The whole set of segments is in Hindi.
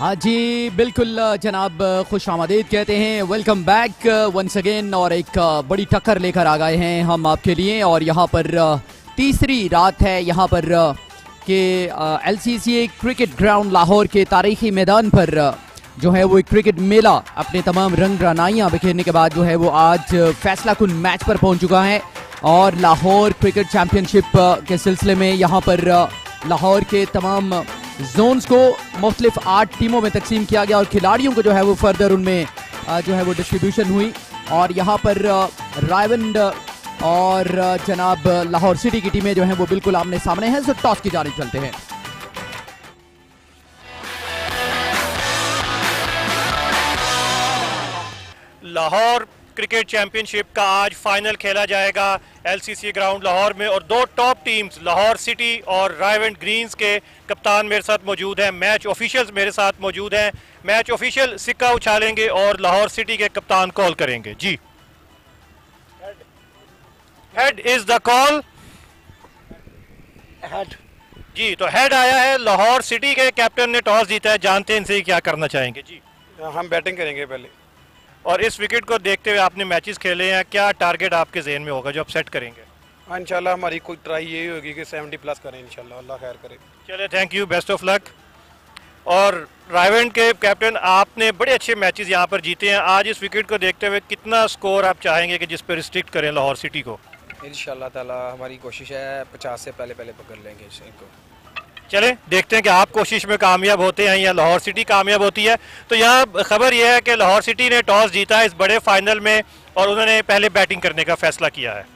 हाँ जी बिल्कुल जनाब, खुश आमदीद कहते हैं, वेलकम बैक वंस अगेन। और एक बड़ी टक्कर लेकर आ गए हैं हम आपके लिए। और यहाँ पर तीसरी रात है यहाँ पर के LCCA क्रिकेट ग्राउंड लाहौर के तारीखी मैदान पर जो है वो एक क्रिकेट मेला अपने तमाम रंग रनाइयाँ बिखेरने के बाद जो है वो आज फैसला कुन मैच पर पहुँच चुका है। और लाहौर क्रिकेट चैम्पियनशिप के सिलसिले में यहाँ पर लाहौर के तमाम जोन्स को मुख्तलिफ 8 टीमों में तकसीम किया गया और खिलाड़ियों को जो है वो फर्दर उनमें जो है वो डिस्ट्रीब्यूशन हुई। और यहाँ पर रायवंड और जनाब लाहौर सिटी की टीमें जो हैं वो बिल्कुल आमने सामने हैं। सो टॉस की जानिब चलते हैं। लाहौर क्रिकेट चैंपियनशिप का आज फाइनल खेला जाएगा LCCA ग्राउंड लाहौर में और दो टॉप टीम्स लाहौर सिटी और रायवंड ग्रीन्स के कप्तान मेरे साथ मौजूद हैं, मैच ऑफिशियल्स मेरे साथ मौजूद हैं। मैच ऑफिशियल सिक्का उछालेंगे और लाहौर सिटी के कप्तान कॉल करेंगे। जी, head is the call. Head जी, तो हेड आया है। लाहौर सिटी के कैप्टन ने टॉस जीता है, जानते हैं इनसे क्या करना चाहेंगे। जी, हम बैटिंग करेंगे पहले। और इस विकेट को देखते हुए आपने मैचेस खेले हैं, क्या टारगेट आपके जहन में होगा जो आप सेट करेंगे? हाँ, इंशाल्लाह हमारी कोई ट्राई यही होगी कि 70 प्लस करें इंशाल्लाह, अल्लाह खैर करे। चलिए, thank you, best of luck. और रायवंड के कैप्टन, आपने बड़े अच्छे मैचेस यहाँ पर जीते हैं, आज इस विकेट को देखते हुए कितना स्कोर आप चाहेंगे कि जिस पर रिस्ट्रिक्ट करें लाहौर सिटी को? इंशाल्लाह ताला हमारी कोशिश है 50 से पहले पकड़ लेंगे इनको। चले देखते हैं कि आप कोशिश में कामयाब होते हैं या लाहौर सिटी कामयाब होती है। तो यहाँ खबर यह है कि लाहौर सिटी ने टॉस जीता है इस बड़े फाइनल में और उन्होंने पहले बैटिंग करने का फैसला किया है।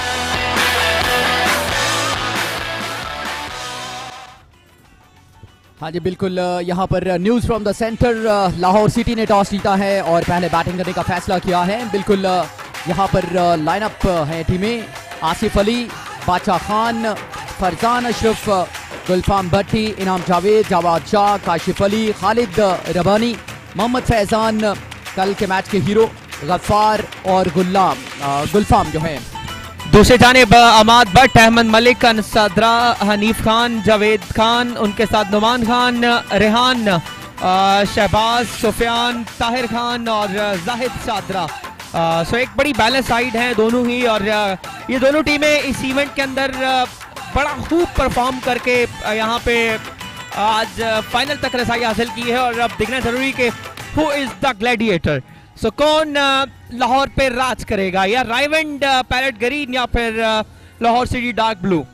हाँ जी बिल्कुल, यहाँ पर news from the center, Lahore city ने टॉस जीता है और पहले बैटिंग करने का फैसला किया है। बिल्कुल यहाँ पर लाइनअप है टीमें, आसिफ अली, बादशाह खान, फरजान अशरफ, गुलफाम भट्टी, इनाम जावेद, जावाद शाह, काशिफ अली, खालिद रबानी, मोहम्मद फैजान, कल के मैच के हीरो गफ्फार और गुलफाम जो है। दूसरी जानिब अमाद भट्ट, अहमद मलिक, अनसदरा, हनीफ खान, जावेद खान, उनके साथ नुमान खान, रेहान, शहबाज, सुफियान, ताहिर खान और जाहिद सादरा। सो एक बड़ी बैलेंस साइड है दोनों ही। और ये दोनों टीमें इस इवेंट के अंदर बड़ा खूब परफॉर्म करके यहाँ पे आज फाइनल तक रसाई हासिल की है। और अब देखना जरूरी कि who is the gladiator. So कौन लाहौर पे राज करेगा, या रायवंड पैरेट ग्रीन या फिर लाहौर सिटी डार्क ब्लू?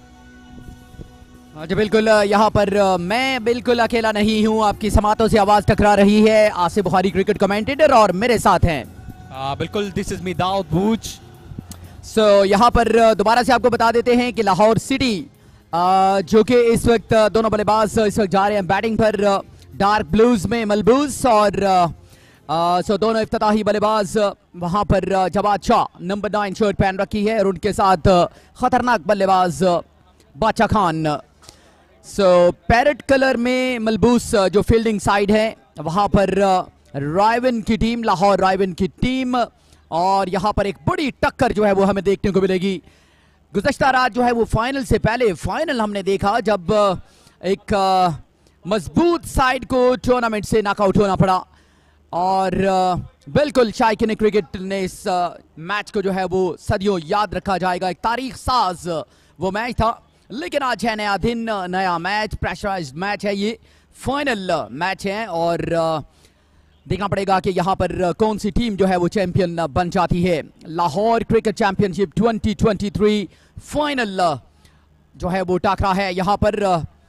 जी बिल्कुल, यहाँ पर मैं बिल्कुल अकेला नहीं हूँ, आपकी समातों से आवाज टकरा रही है। आसिफ बुखारी क्रिकेट कमेंटेटर और मेरे साथ हैं बिल्कुल, this is me Dawood Booch. So यहाँ पर दोबारा से आपको बता देते हैं कि लाहौर सिटी जो कि इस वक्त दोनों बल्लेबाज इस वक्त जा रहे हैं बैटिंग पर, डार्क ब्लूज में मलबूस और सो दोनों इफ्तिताही बल्लेबाज वहाँ पर जवाद शाह नंबर 9 शर्ट पहन रखी है और उनके साथ खतरनाक बल्लेबाज बादशाह खान। सो पैरेट कलर में मलबूस जो फील्डिंग साइड है वहाँ पर रायवंड की टीम, लाहौर रायवंड की टीम। और यहाँ पर एक बड़ी टक्कर जो है वो हमें देखने को मिलेगी। गुज़श्ता रात जो है वो फाइनल से पहले फाइनल हमने देखा जब एक मजबूत साइड को टूर्नामेंट से नॉकआउट होना पड़ा। और बिल्कुल शायकीन क्रिकेट ने इस मैच को जो है वो सदियों याद रखा जाएगा, एक तारीख साज वो मैच था। लेकिन आज है नया दिन, नया मैच, प्रेशराइज्ड मैच है, ये फाइनल मैच है और देखना पड़ेगा कि यहाँ पर कौन सी टीम जो है वो चैंपियन बन जाती है। लाहौर क्रिकेट चैंपियनशिप 2023 फाइनल जो है वो टाकरा है यहाँ पर।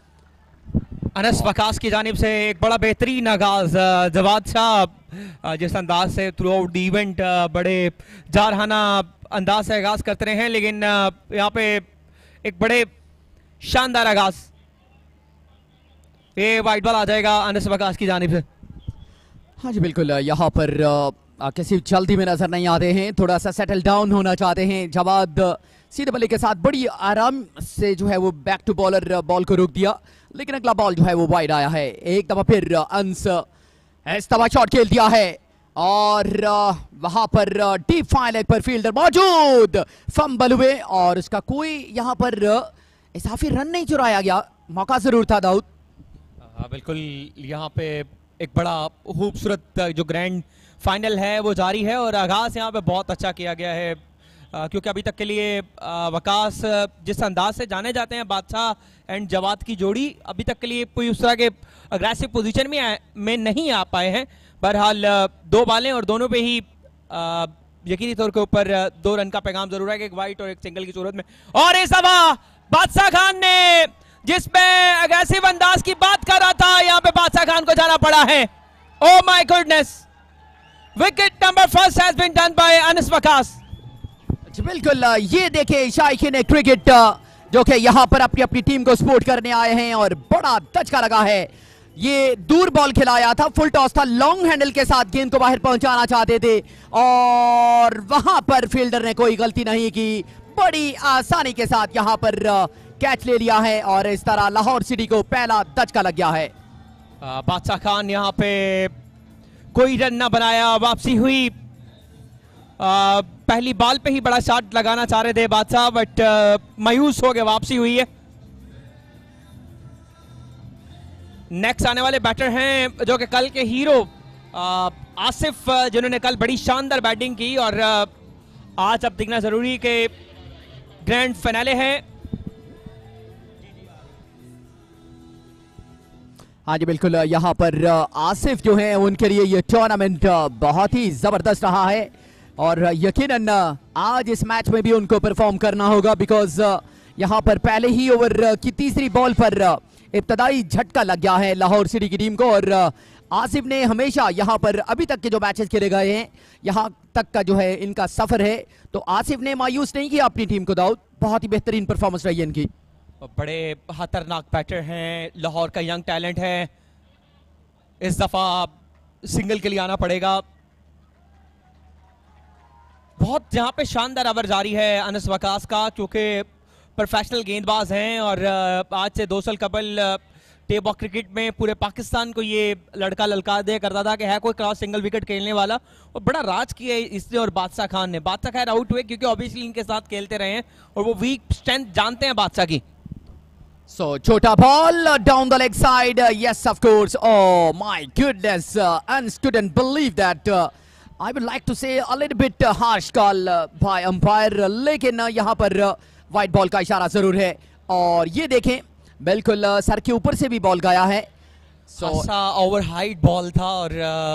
अनस वकास की जानिब से एक बड़ा बेहतरीन आगाज, जवाद शाह जिस अंदाज से थ्रू आउट द इवेंट बड़े जारहाना अंदाज से आगाज करते रहे हैं, लेकिन यहाँ पे एक बड़े शानदार आगाज। ये वाइट बॉल आ जाएगा अनस वकास की जानिब से। हाँ जी बिल्कुल, यहाँ पर किसी जल्दी में नजर नहीं आते हैं, थोड़ा सा सेटल डाउन होना चाहते हैं। जवाद सीधे बल्ले के साथ बड़ी आराम से जो है वो बैक टू बॉलर बॉल को रोक दिया, लेकिन अगला बॉल जो है वो वाइड आया है। एक दफा फिर अंस इस दफा शॉट खेल दिया है और वहां पर डीप फाइन लेग पर फील्डर मौजूद, फंबल हुए और उसका कोई यहाँ पर इजाफी रन नहीं चुराया गया, मौका जरूर था दाऊद। बिल्कुल, यहाँ पे एक बड़ा खूबसूरत जो ग्रैंड फाइनल है वो जारी है और आगाज़ यहाँ पे बहुत अच्छा किया गया है क्योंकि अभी तक के लिए वकास जिस अंदाज से जाने जाते हैं बादशाह एंड जवाद की जोड़ी, अभी तक के लिए कोई उस तरह के अग्रेसिव पोजीशन में नहीं आ पाए हैं। बहरहाल 2 बालें और दोनों पे ही यकीनी तौर के ऊपर 2 रन का पैगाम जरूर है कि एक वाइट और एक सिंगल की सूरत में। और इस दफा बादशाह खान ने जिसमें अग्रेसिव अंदाज की बात कर रहा था, यहाँ पे बादशाह खान को जाना पड़ा है। Oh my goodness, wicket number first has been done by Anas Waqas. बिल्कुल, ये देखे शायकीन क्रिकेट जो कि यहाँ पर अपनी अपनी टीम को सपोर्ट करने आए हैं और बड़ा धचका लगा है। ये दूर बॉल खिलाया था, फुल टॉस था, लॉन्ग हैंडल के साथ गेंद को बाहर पहुंचाना चाहते थे और वहां पर फील्डर ने कोई गलती नहीं की, बड़ी आसानी के साथ यहाँ पर कैच ले लिया है और इस तरह लाहौर सिटी को पहला धचका लग गया है। बादशाह खान यहाँ पे कोई रन ना बनाया, वापसी हुई। पहली बॉल पे ही बड़ा शॉट लगाना चाह रहे थे बादशाह, बट मायूस हो गए, वापसी हुई है। नेक्स्ट आने वाले बैटर हैं जो कि कल के हीरो आसिफ, जिन्होंने कल बड़ी शानदार बैटिंग की और आज अब दिखना जरूरी कि ग्रैंड फाइनले है। हाँ जी बिल्कुल, यहाँ पर आसिफ जो हैं उनके लिए ये टूर्नामेंट बहुत ही जबरदस्त रहा है और यकीनन आज इस मैच में भी उनको परफॉर्म करना होगा बिकॉज यहाँ पर पहले ही ओवर की तीसरी बॉल पर इब्तदाई झटका लग गया है लाहौर सिटी की टीम को और आसिफ ने हमेशा यहाँ पर अभी तक के जो मैचेस खेले गए हैं, यहाँ तक का जो है इनका सफर है, तो आसिफ ने मायूस नहीं किया अपनी टीम को। दाऊद, बहुत ही बेहतरीन परफॉर्मेंस रही है इनकी। बड़े खतरनाक बैटर हैं, लाहौर का यंग टैलेंट है, इस दफा सिंगल के लिए आना पड़ेगा। बहुत यहाँ पे शानदार ओवर जारी है अनस वकास का, क्योंकि प्रोफेशनल गेंदबाज हैं और आज से 2 साल कबल टेबल क्रिकेट में पूरे पाकिस्तान को ये लड़का ललकार दिया करता था कि है कोई क्रॉस सिंगल विकेट खेलने वाला, और बड़ा राज किया इसने और बादशाह खान ने। बादशाह खैर आउट हुए क्योंकि ऑब्वियसली इनके साथ खेलते रहे हैं और वो वीक स्ट्रेंथ जानते हैं बादशाह की। So छोटा ball down the leg side, yes of course, oh my goodness, and couldn't believe that. I would like to say a little bit harsh call by umpire, लेकिन यहाँ पर वाइट बॉल का इशारा जरूर है और ये देखें बिल्कुल सर के ऊपर से भी बॉल गया है। ओवर हाइट बॉल था और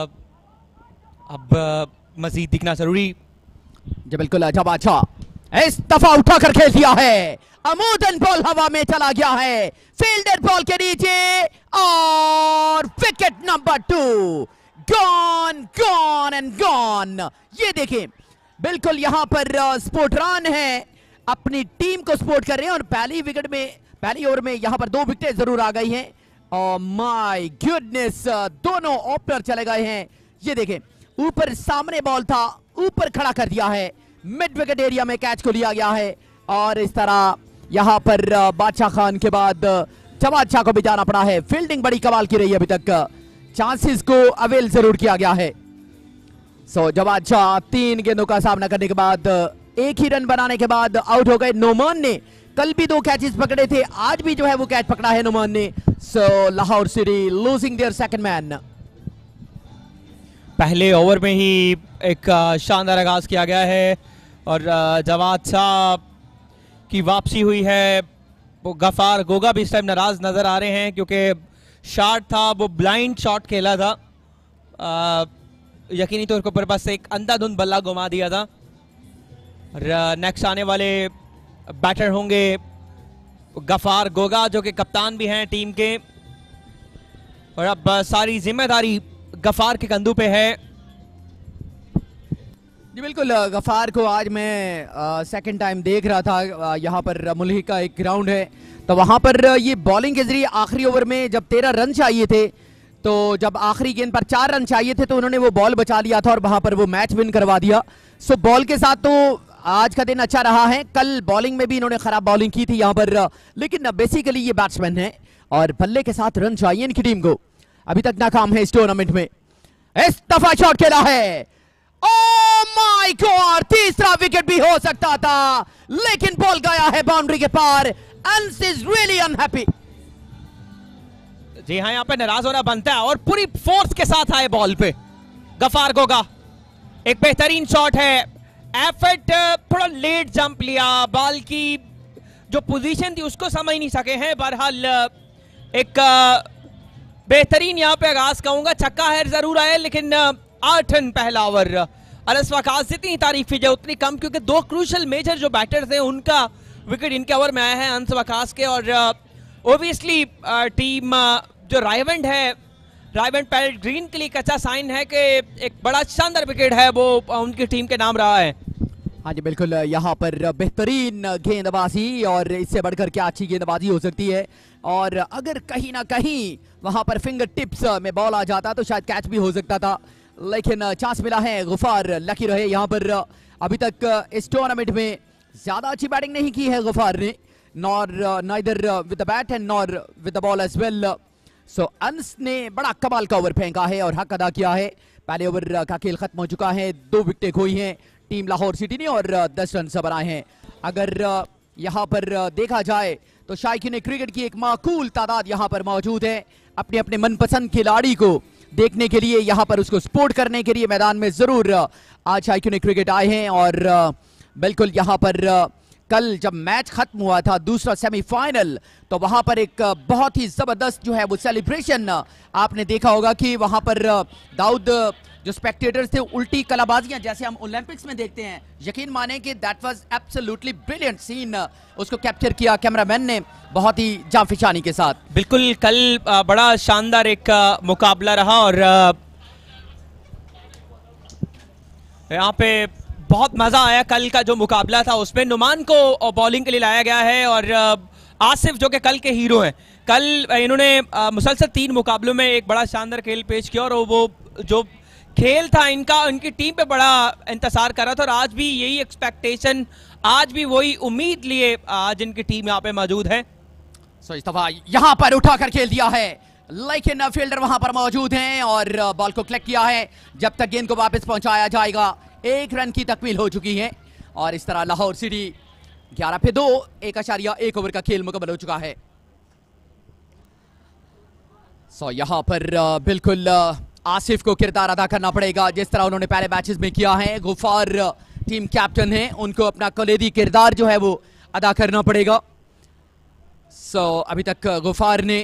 अब मजीद दिखना जरूरी। जी बिल्कुल, जब अच्छा इस दफा उठाकर खेल दिया है, अमूदन बॉल हवा में चला गया है, फील्डर बॉल के नीचे और wicket number 2 gone gone and gone. ये देखें बिल्कुल यहाँ पर स्पोर्टरान है, अपनी टीम को सपोर्ट कर रहे हैं और पहली ओवर में यहाँ पर 2 विकेटें जरूर आ गई हैं। और माय गुडनेस, दोनों ओपनर चले गए हैं। ये देखें ऊपर सामने बॉल था, ऊपर खड़ा कर दिया है, मिड विकेट एरिया में कैच को लिया गया है और इस तरह यहाँ पर बादशाह खान के बाद जवाद शाह को भी जाना पड़ा है। फील्डिंग बड़ी कमाल की रही है, अभी तक चांसेस को अवेल जरूर किया गया है। सो जवाद शाह 3 गेंदों का सामना करने के बाद 1 ही रन बनाने के बाद आउट हो गए। नोमान ने कल भी 2 कैचेस पकड़े थे, आज भी जो है वो कैच पकड़ा है नोमान ने। So Lahore city losing their second man. पहले ओवर में ही एक शानदार आगाज किया गया है और जवाद शाह की वापसी हुई है। वो गफार गोगा भी इस टाइम नाराज नजर आ रहे हैं क्योंकि शॉट था वो ब्लाइंड शॉट खेला था, यकीनी तौर के ऊपर बस एक अंधाधुंध बल्ला घुमा दिया था। नेक्स्ट आने वाले बैटर होंगे गफार गोगा जो कि कप्तान भी हैं टीम के और अब सारी जिम्मेदारी गफार के कंधों पे है। जी बिल्कुल, गफार को आज मैं सेकंड टाइम देख रहा था, यहाँ पर मुल्हिक का एक ग्राउंड है तो वहाँ पर ये बॉलिंग के जरिए आखिरी ओवर में जब 13 रन चाहिए थे, तो जब आखिरी गेंद पर 4 रन चाहिए थे तो उन्होंने वो बॉल बचा लिया था और वहाँ पर वो मैच विन करवा दिया। सो बॉल के साथ तो आज का दिन अच्छा रहा है। कल बॉलिंग में भी इन्होंने खराब बॉलिंग की थी यहाँ पर, लेकिन बेसिकली ये बैट्समैन है और बल्ले के साथ रन चाहिए इनकी टीम को। अभी तक नाकाम है इस टूर्नामेंट में। इस दफा शॉट खेला है, ओह माय गॉड, तीसरा विकेट भी हो सकता था लेकिन बॉल गया है बाउंड्री के पार। अंस इज रियली अनहैप्पी। जी हाँ, यहाँ पे नाराज होना बनता है और पूरी फोर्स के साथ आए बॉल पे गफार गोगा। एक बेहतरीन शॉट है, एफर्ट, थोड़ा लेट जंप लिया, बॉल की जो पोजीशन थी उसको समझ नहीं सके हैं। बहरहाल एक बेहतरीन यहाँ पे आगाज कहूंगा, छक्का है जरूर आया लेकिन 8 रन पहला ओवर। अनस वकास जितनी तारीफ की जाए उतनी कम, क्योंकि 2 क्रूशल मेजर जो बैटर्स हैं उनका विकेट इनके ओवर में आया है अनस वकास के। और ओबियसली टीम जो रायवेंड है, रायवेंड पैरेट ग्रीन के लिए एक अच्छा साइन है कि एक बड़ा शानदार विकेट है वो उनकी टीम के नाम रहा है। हाँ जी बिल्कुल, यहाँ पर बेहतरीन गेंदबाजी और इससे बढ़कर क्या अच्छी गेंदबाजी हो सकती है। और अगर कहीं ना कहीं वहां पर फिंगर टिप्स में बॉल आ जाता तो शायद कैच भी हो सकता था, लेकिन चांस मिला है। गुफार लकी रहे यहाँ पर। अभी तक इस टूर्नामेंट में ज्यादा अच्छी बैटिंग नहीं की है गुफार ने, neither with the bat and nor with the ball as well. So Anas ने बड़ा कमाल का ओवर फेंका है और हक अदा किया है। पहले ओवर का खेल खत्म हो चुका है, 2 विकेटें खोई हैं टीम लाहौर सिटी ने और 10 रन बनाए हैं। अगर यहाँ पर देखा जाए तो शायकीन क्रिकेट की एक माकूल तादाद यहाँ पर मौजूद है, अपने अपने मनपसंद खिलाड़ी को देखने के लिए, यहाँ पर उसको सपोर्ट करने के लिए मैदान में जरूर आज शायकीन क्रिकेट आए हैं। और बिल्कुल यहाँ पर कल जब मैच खत्म हुआ था दूसरा सेमीफाइनल, तो वहां पर एक बहुत ही जबरदस्त जो है वो सेलिब्रेशन आपने देखा होगा कि वहां पर दाऊद जो स्पेक्टेटर्स थे उल्टी कलाबाजियां जैसे हम ओलंपिक्स में देखते हैं, यकीन माने कि that was absolutely brilliant scene, उसको कैप्चर किया कैमरामैन ने बहुत ही जांफिशानी के साथ। बिल्कुल कल बड़ा शानदार एक मुकाबला रहा और यहाँ पे बहुत मजा आया। कल का जो मुकाबला था उसमें नुमान को बॉलिंग के लिए लाया गया है और आसिफ जो कि कल के हीरो हैं, कल इन्होंने मुसलसल 3 मुकाबलों में एक बड़ा शानदार खेल पेश किया और वो जो खेल था इनका, उनकी टीम पे बड़ा इंतजार कर रहा था और आज भी यही एक्सपेक्टेशन, आज भी वही उम्मीद लिए आज इनकी टीम यहाँ पे मौजूद है। सो इस दफा यहाँ पर उठाकर खेल दिया है, लेकिन फील्डर वहां पर मौजूद हैं और बॉल को कलेक्ट किया है। जब तक गेंद को वापस पहुंचाया जाएगा 1 रन की तकमील हो चुकी है और इस तरह लाहौर सिटी 11 पे 2, 1.1 ओवर का खेल मुकम्मल हो चुका है। सो यहां पर बिल्कुल आसिफ को किरदार अदा करना पड़ेगा जिस तरह उन्होंने पहले मैचेस में किया है। गुफार टीम कैप्टन है, उनको अपना कलेदी किरदार जो है वो अदा करना पड़ेगा। सो अभी तक गुफार ने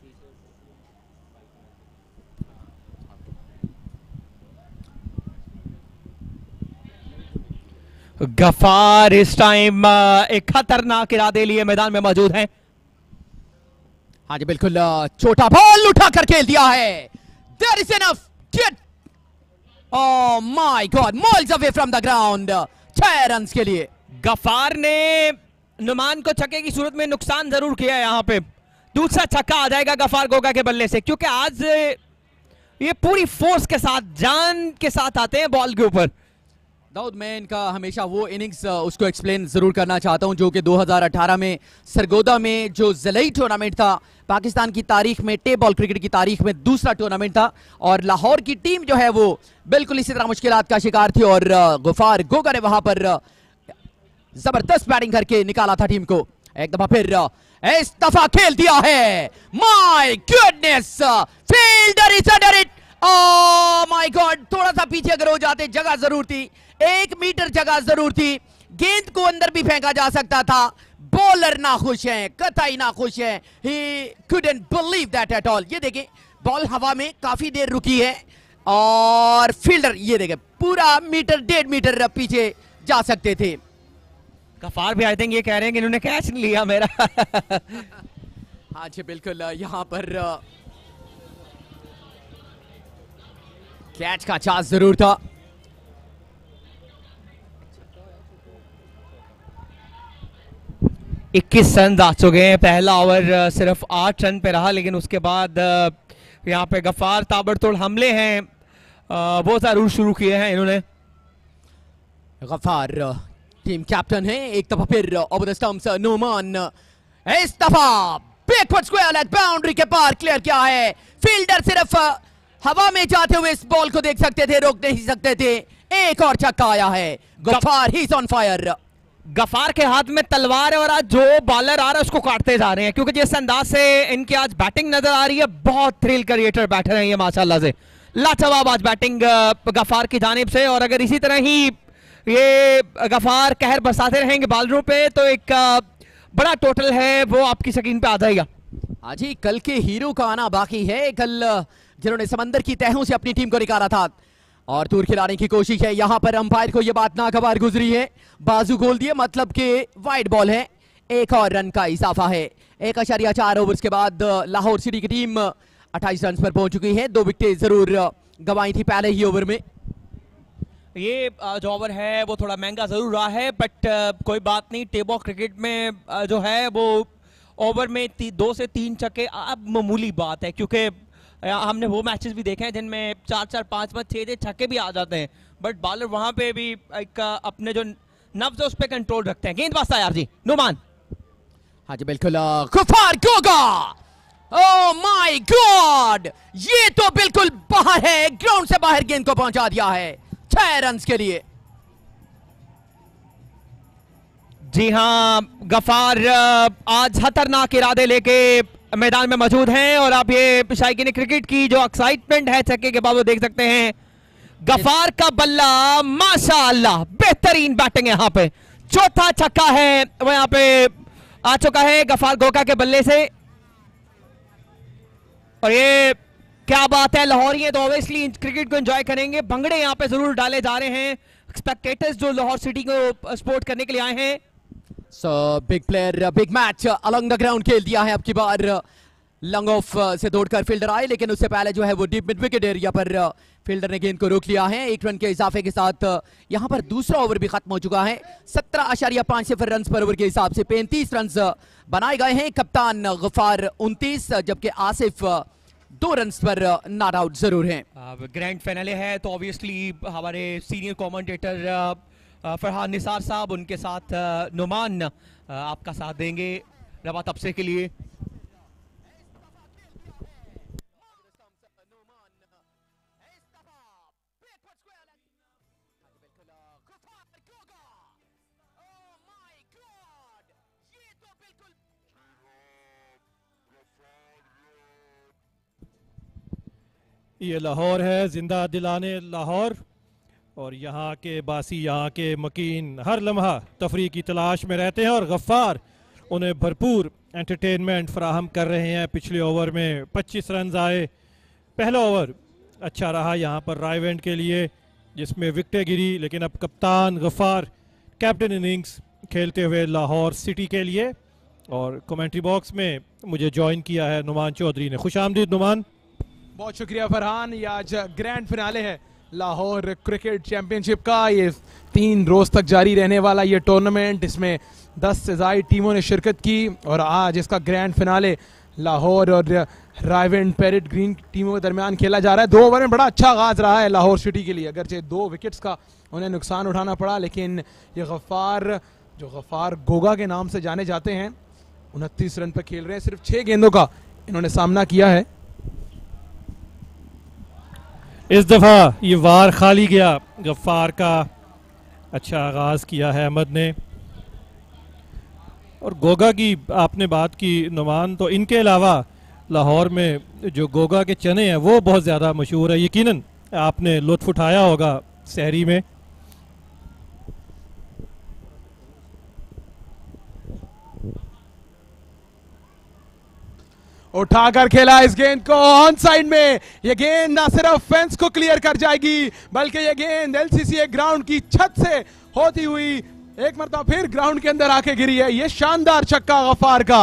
गफार इस टाइम एक खतरनाक इरादे लिए मैदान में मौजूद हैं। हाँ जी बिल्कुल, छोटा बॉल उठाकर खेल दिया है। There is enough. Get. Oh my God! Miles away from the ground. 6 run के लिए गफार ने नुमान को छक्के की सूरत में नुकसान जरूर किया है। यहाँ पे दूसरा छक्का आ जाएगा गफार गोगा के बल्ले से, क्योंकि आज ये पूरी फोर्स के साथ, जान के साथ आते हैं बॉल के ऊपर। दाऊद, मैं इनका हमेशा वो इनिंग्स उसको एक्सप्लेन जरूर करना चाहता हूं जो कि 2018 में सरगोदा में जो ज़लई टूर्नामेंट था, पाकिस्तान की तारीख में, टेप बॉल क्रिकेट की तारीख में दूसरा टूर्नामेंट था और लाहौर की टीम जो है वो बिल्कुल इसी तरह मुश्किलात का शिकार थी और गुफार गोगा ने वहां पर जबरदस्त बैटिंग करके निकाला था टीम को। एक दफा फिर इस दफा खेल दिया है। My goodness, fielder is under it. Oh my god, थोड़ा सा पीछे अगर हो जाते, जगह जरूर थी, 1 मीटर जगह जरूर थी, गेंद को अंदर भी फेंका जा सकता था। बॉलर ना खुश है, कतई ना खुश है, ही couldn't believe that at all। ये देखें, बॉल हवा में काफी देर रुकी है और फील्डर ये देखें पूरा मीटर 1.5 मीटर पीछे जा सकते थे। गफार भी आई थिंक ये कह रहे हैं कि इन्होंने कैच नहीं लिया मेरा। हाँ जी बिल्कुल, यहां पर कैच का चांस जरूर था। इक्कीस रन आ चुके हैं, पहला ओवर सिर्फ 8 रन पे रहा, लेकिन उसके बाद यहाँ पे गफार ताबड़तोड़ हमले हैं वो जरूर शुरू किए हैं इन्होंने। गफार टीम कैप्टन है। एक दफा फिर ओवर द स्टंप्स नुमान, इस दफा बैकवर्ड स्क्वायर लेग बाउंड्री के पार क्लियर किया है। फील्डर सिर्फ हवा में जाते हुए इस बॉल को देख सकते थे, रोक नहीं सकते थे। एक और छक्का आया है। Ghaffar he is on fire. Ghaffar के हाथ में तलवार है और आज जो बॉलर आ रहा है उसको काटते जा रहे हैं, क्योंकि जिस अंदाज से इनकी आज बैटिंग नजर आ रही है, बहुत थ्रिल क्रिएटर बैठे हैं ये माशाल्लाह से। लाजवाब आज बैटिंग गफार की जानिब से, और अगर इसी तरह ही ये गफार कहर बरसाते रहेंगे बॉलरों पे तो एक बड़ा टोटल है वो आपकी स्क्रीन पे आ जाएगा। हाँ जी, कल के हीरो का आना बाकी है। कल जिन्होंने समंदर की तहों से अपनी टीम को निकाला था और दूर खिलाने की कोशिश है। यहां पर अंपायर को यह बात नागवार गुजरी है, बाजू खोल दिए, मतलब कि वाइड बॉल है। एक और रन का इजाफा है। 1.4 ओवर्स के बाद लाहौर सिटी की टीम 28 रन पर पहुंच चुकी है। 2 विकेटें जरूर गंवाई थी पहले ही ओवर में। ये जो ओवर है वो थोड़ा महंगा जरूर रहा है, बट कोई बात नहीं। टेबल क्रिकेट में जो है वो ओवर में 2 से 3 छक्के अब मामूली बात है, क्योंकि हमने वो मैचेस भी देखे हैं जिनमें 4-4, 5-5, 6-6 छक्के भी आ जाते हैं, बट बॉलर वहां पे भी एक अपने जो नब्ज है उस पर कंट्रोल रखते हैं। गेंदबाज तैयार जी, नुमान। हाँ जी बिल्कुल, Ghaffar Goga, oh my god, ये तो बिल्कुल बाहर है, ग्राउंड से बाहर गेंद को पहुंचा दिया है 6 रन के लिए। जी हाँ, गफार आज खतरनाक इरादे लेके मैदान में मौजूद हैं, और आप ये शायकीन क्रिकेट की जो एक्साइटमेंट है छक्के के बाद वो देख सकते हैं। गफार का बल्ला माशाअल्लाह, बेहतरीन बैटिंग यहां पे। चौथा छक्का है वो यहां पे आ चुका है गफार गोका के बल्ले से, और ये क्या बात है। लाहौरिये तो ऑब्वियसली क्रिकेट को एंजॉय करेंगे। भंगड़े यहां पे जरूर डाले जा रहे हैं, स्पेक्टेटर्स जो लाहौर सिटी को सपोर्ट करने के लिए आए हैं। So big player, big match along the ground खेल दिया है। अब की बार लॉन्ग ऑफ से दौड़कर फील्डर आए, लेकिन उससे पहले जो है वो डीप मिड विकेट एरिया पर फील्डर ने गेंद को रोक लिया है। 1 रन के इजाफे के साथ यहां पर दूसरा ओवर भी खत्म हो चुका है। 17.50 रन पर ओवर के हिसाब से 35 रन बनाए गए हैं। कप्तान गफार 29, जबकि आसिफ 2 रन पर नॉट आउट जरूर हैं। ग्रैंड फाइनल है तो ऑब्वियसली हमारे सीनियर कमेंटेटर फरहान निसार साहब, उनके साथ नुमान आपका साथ देंगे रवा तबसे के लिए। ये लाहौर है, जिंदा दिलाने लाहौर, और यहाँ के बासी, यहाँ के मकीन हर लम्हा तफरीह की तलाश में रहते हैं, और गफ्फार उन्हें भरपूर एंटरटेनमेंट फराहम कर रहे हैं। पिछले ओवर में 25 रन आए। पहला ओवर अच्छा रहा यहाँ पर रायवेंड के लिए, जिसमें विकेटें गिरी, लेकिन अब कप्तान गफ्फार कैप्टन इनिंग्स खेलते हुए लाहौर सिटी के लिए, और कमेंट्री बॉक्स में मुझे ज्वाइन किया है नुमान चौधरी ने। खुश आमदीद नुमान। बहुत शुक्रिया फरहान। ये आज ग्रैंड फिनाले है लाहौर क्रिकेट चैंपियनशिप का। ये 3 रोज तक जारी रहने वाला ये टूर्नामेंट, इसमें 10 से ज़ायद टीमों ने शिरकत की, और आज इसका ग्रैंड फिनाले लाहौर और रायवेंड पैरेट ग्रीन टीमों के दरमियान खेला जा रहा है। 2 ओवर में बड़ा अच्छा आगाज रहा है लाहौर सिटी के लिए, अगरचे 2 विकेट्स का उन्हें नुकसान उठाना पड़ा, लेकिन ये गफ्फार, जो गफ्फार गोगा के नाम से जाने जाते हैं, 29 रन पर खेल रहे हैं। सिर्फ 6 गेंदों का इन्होंने सामना किया है। इस दफ़ा ये वार खाली गया गफ्फार का। अच्छा आगाज़ किया है अहमद ने। और गोगा की आपने बात की नुमान, तो इनके अलावा लाहौर में जो गोगा के चने हैं वो बहुत ज़्यादा मशहूर है। यकीनन आपने लुत्फ़ उठाया होगा सहरी में। उठाकर खेला इस गेंद को ऑन साइड में। ये गेंद ना सिर्फ फेंस को क्लियर कर जाएगी, बल्कि ये गेंद एलसीसी ग्राउंड की छत से होती हुई एक मरतबा फिर ग्राउंड के अंदर आके गिरी है। ये शानदार छक्का गफ्फार का।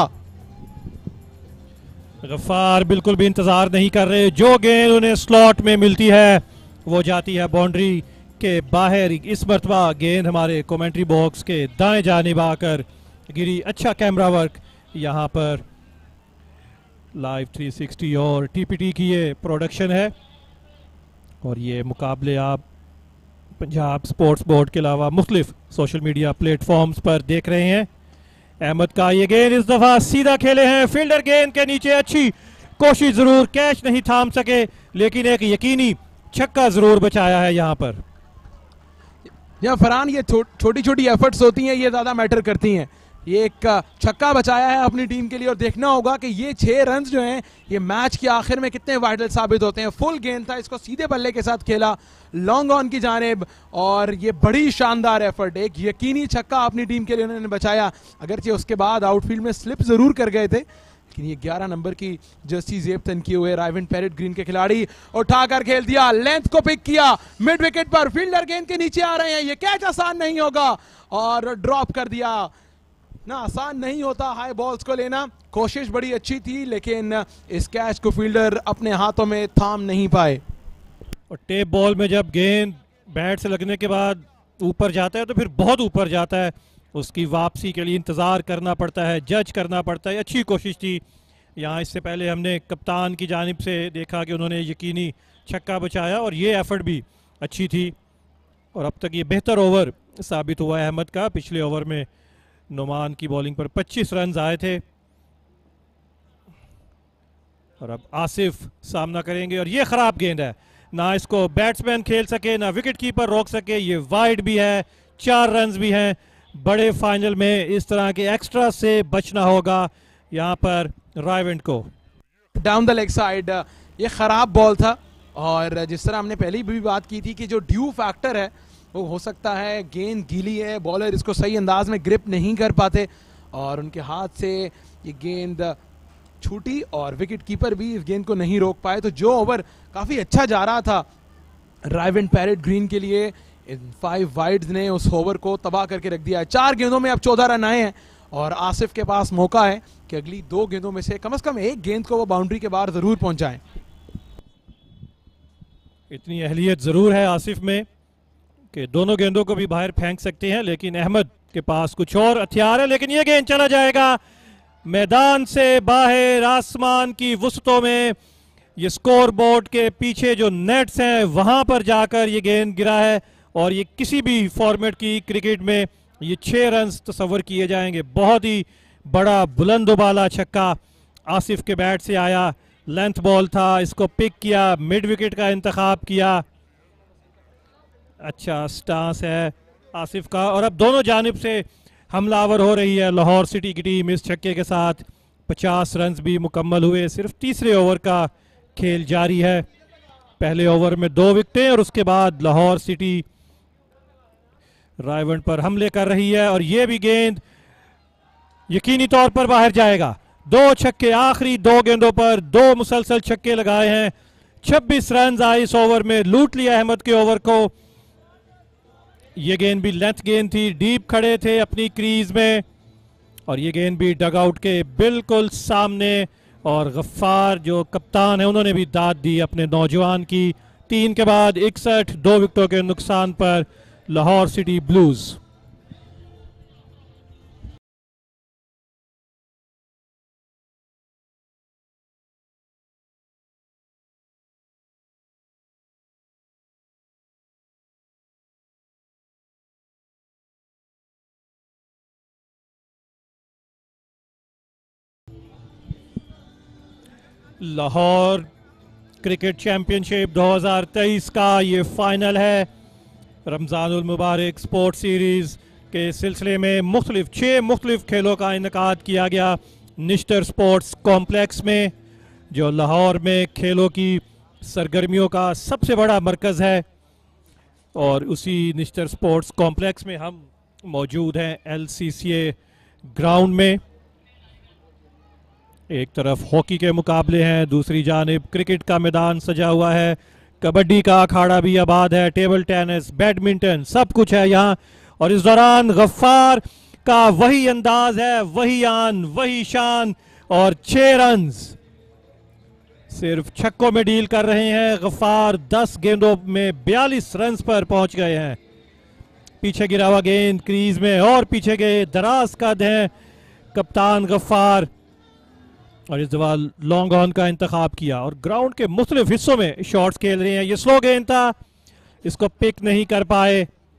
गफ्फार बिल्कुल भी इंतजार नहीं कर रहे। जो गेंद उन्हें स्लॉट में मिलती है वो जाती है बाउंड्री के बाहर। इस मरतबा गेंद हमारे कमेंट्री बॉक्स के दाएं जानिब आकर गिरी। अच्छा कैमरा वर्क यहाँ पर, लाइव 360 और टीपीटी की ये प्रोडक्शन है। और ये मुकाबले आप पंजाब स्पोर्ट्स बोर्ड के अलावा मुख्तलिफ सोशल मीडिया प्लेटफॉर्म्स पर देख रहे हैं। अहमद का ये गेंद इस दफा सीधा खेले हैं, फील्डर गेंद के नीचे अच्छी कोशिश जरूर, कैच नहीं थाम सके, लेकिन एक यकीनी छक्का जरूर बचाया है यहाँ पर। या फरहान, ये छोटी छोटी एफर्ट्स होती हैं, ये ज्यादा मैटर करती हैं। ये एक छक्का बचाया है अपनी टीम के लिए और देखना होगा कि ये 6 रन जो हैं ये मैच के आखिर में कितने वाइटल साबित होते हैं। फुल गेंद था, इसको सीधे बल्ले के साथ खेला लॉन्ग ऑन की जानिब और ये बड़ी शानदार एफर्ट, एक यकीनी छक्का अपनी टीम के लिए उन्होंने बचाया। अगरचे उसके बाद आउटफील्ड में स्लिप जरूर कर गए थे, लेकिन ये 11 नंबर की जर्सी जेब तन किए हुए राइवेंड पैरेट ग्रीन के खिलाड़ी उठाकर खेल दिया, लेंथ को पिक किया मिड विकेट पर, फील्डर गेंद के नीचे आ रहे हैं, ये कैच आसान नहीं होगा और ड्रॉप कर दिया ना। आसान नहीं होता हाई बॉल्स को लेना, कोशिश बड़ी अच्छी थी लेकिन इस कैच को फील्डर अपने हाथों में थाम नहीं पाए। और टेप बॉल में जब गेंद बैट से लगने के बाद ऊपर जाता है तो फिर बहुत ऊपर जाता है, उसकी वापसी के लिए इंतज़ार करना पड़ता है, जज करना पड़ता है। अच्छी कोशिश थी यहाँ। इससे पहले हमने कप्तान की जानिब से देखा कि उन्होंने यकीनी छक्का बचाया और ये एफर्ट भी अच्छी थी और अब तक ये बेहतर ओवर साबित हुआ है अहमद का। पिछले ओवर में नुमान की बॉलिंग पर 25 रन आए थे और अब आसिफ सामना करेंगे और ये खराब गेंद है, ना इसको बैट्समैन खेल सके ना विकेट कीपर रोक सके। ये वाइड भी है, 4 रन भी हैं। बड़े फाइनल में इस तरह के एक्स्ट्रा से बचना होगा यहाँ पर राइवेंड को। डाउन द लेग साइड ये खराब बॉल था और जिस तरह हमने पहले भी बात की थी कि जो ड्यू फैक्टर है वो हो सकता है, गेंद गीली है, बॉलर इसको सही अंदाज में ग्रिप नहीं कर पाते और उनके हाथ से ये गेंद छूटी और विकेट कीपर भी इस गेंद को नहीं रोक पाए। तो जो ओवर काफ़ी अच्छा जा रहा था राइवेंड पैरेट ग्रीन के लिए, इन 5 वाइड्स ने उस ओवर को तबाह करके रख दिया है। 4 गेंदों में अब 14 रन आए हैं और आसिफ के पास मौका है कि अगली 2 गेंदों में से कम एक गेंद को वो बाउंड्री के बाहर जरूर पहुंचाएं। इतनी अहलियत जरूर है आसिफ में कि दोनों गेंदों को भी बाहर फेंक सकते हैं, लेकिन अहमद के पास कुछ और हथियार है। लेकिन ये गेंद चला जाएगा मैदान से बाहर, आसमान की वसतों में। ये स्कोर बोर्ड के पीछे जो नेट्स हैं वहां पर जाकर ये गेंद गिरा है और ये किसी भी फॉर्मेट की क्रिकेट में ये 6 रन तस्वर किए जाएंगे। बहुत ही बड़ा बुलंद उबाला छक्का आसिफ के बैट से आया, लेंथ बॉल था, इसको पिक किया, मिड विकेट का इंतखाब किया। अच्छा स्टांस है आसिफ का और अब दोनों जानिब से हमलावर हो रही है लाहौर सिटी की टीम। इस छक्के के साथ 50 रन भी मुकम्मल हुए। सिर्फ तीसरे ओवर का खेल जारी है। पहले ओवर में 2 विकेटें और उसके बाद लाहौर सिटी राइवेंड पर हमले कर रही है और यह भी गेंद यकीनी तौर पर बाहर जाएगा। 2 छक्के आखिरी 2 गेंदों पर 2 मुसलसल छक्के लगाए हैं। 26 रन आए इस ओवर में, लूट लिया अहमद के ओवर को। ये गेंद भी लेंथ गेंद थी, डीप खड़े थे अपनी क्रीज में और ये गेंद भी डगआउट के बिल्कुल सामने और गफ्फार जो कप्तान है उन्होंने भी दाद दी अपने नौजवान की। 3 के बाद 61, 2 विकेटों के नुकसान पर Lahore city blues. Lahore cricket championship 2023 का ये फाइनल है। रमज़ानुल मुबारक स्पोर्ट्स सीरीज़ के सिलसिले में 6 मुख्तलिफ खेलों का इनेकाद किया गया निश्तर स्पोर्ट्स कॉम्प्लेक्स में, जो लाहौर में खेलों की सरगर्मियों का सबसे बड़ा मरकज़ है। और उसी निश्तर स्पोर्ट्स कॉम्प्लेक्स में हम मौजूद हैं LCCA ग्राउंड में। एक तरफ हॉकी के मुकाबले हैं, दूसरी जानिब क्रिकेट का मैदान सजा हुआ है, कबड्डी का अखाड़ा भी आबाद है, टेबल टेनिस, बैडमिंटन, सब कुछ है यहाँ। और इस दौरान गफ्फार का वही अंदाज है, वही आन, वही शान और 6 रन सिर्फ छक्कों में डील कर रहे हैं। गफ्फार 10 गेंदों में 42 रन पर पहुंच गए हैं। पीछे गिरा हुआ गेंद क्रीज में और पीछे गए दराज कद हैं कप्तान गफ्फार और इस दफा लॉन्ग ऑन का इंतखाब किया और ग्राउंड के मुख्तलिफ हिस्सों में शॉट्स खेल रहे हैं। ये स्लो गेंद था, इसको पिक नहीं कर पाए।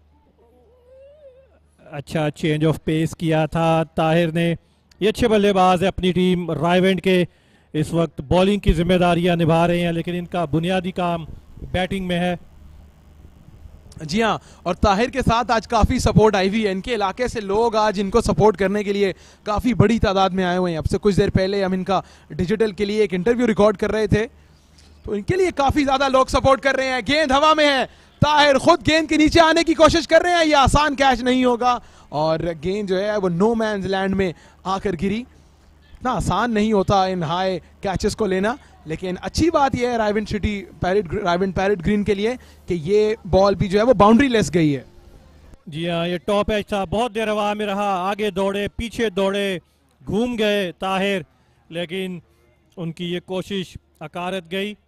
अच्छा चेंज ऑफ पेस किया था ताहिर ने। ये अच्छे बल्लेबाज है अपनी टीम राइवेंड के, इस वक्त बॉलिंग की जिम्मेदारियां निभा रहे हैं, लेकिन इनका बुनियादी काम बैटिंग में है। जी हाँ, और ताहिर के साथ आज काफ़ी सपोर्ट आई हुई है। इनके इलाके से लोग आज इनको सपोर्ट करने के लिए काफ़ी बड़ी तादाद में आए हुए हैं। अब से कुछ देर पहले हम इनका डिजिटल के लिए एक इंटरव्यू रिकॉर्ड कर रहे थे, तो इनके लिए काफ़ी ज़्यादा लोग सपोर्ट कर रहे हैं। गेंद हवा में है, ताहिर खुद गेंद के नीचे आने की कोशिश कर रहे हैं, ये आसान कैच नहीं होगा और गेंद जो है वो नो मैन्स लैंड में आकर गिरी। इतना आसान नहीं होता इन हाई कैचेस को लेना, लेकिन अच्छी बात यह है राइवेंड पैरेट ग्रीन के लिए कि ये बॉल भी जो है वो बाउंड्री लेस गई है। जी हाँ, ये टॉप एज था, बहुत देर हवा में रहा, आगे दौड़े पीछे दौड़े, घूम गए ताहिर, लेकिन उनकी ये कोशिश अकारत गई।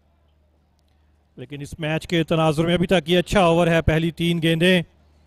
लेकिन इस मैच के तनाजुर में अभी तक ये अच्छा ओवर है। पहली 3 गेंदें,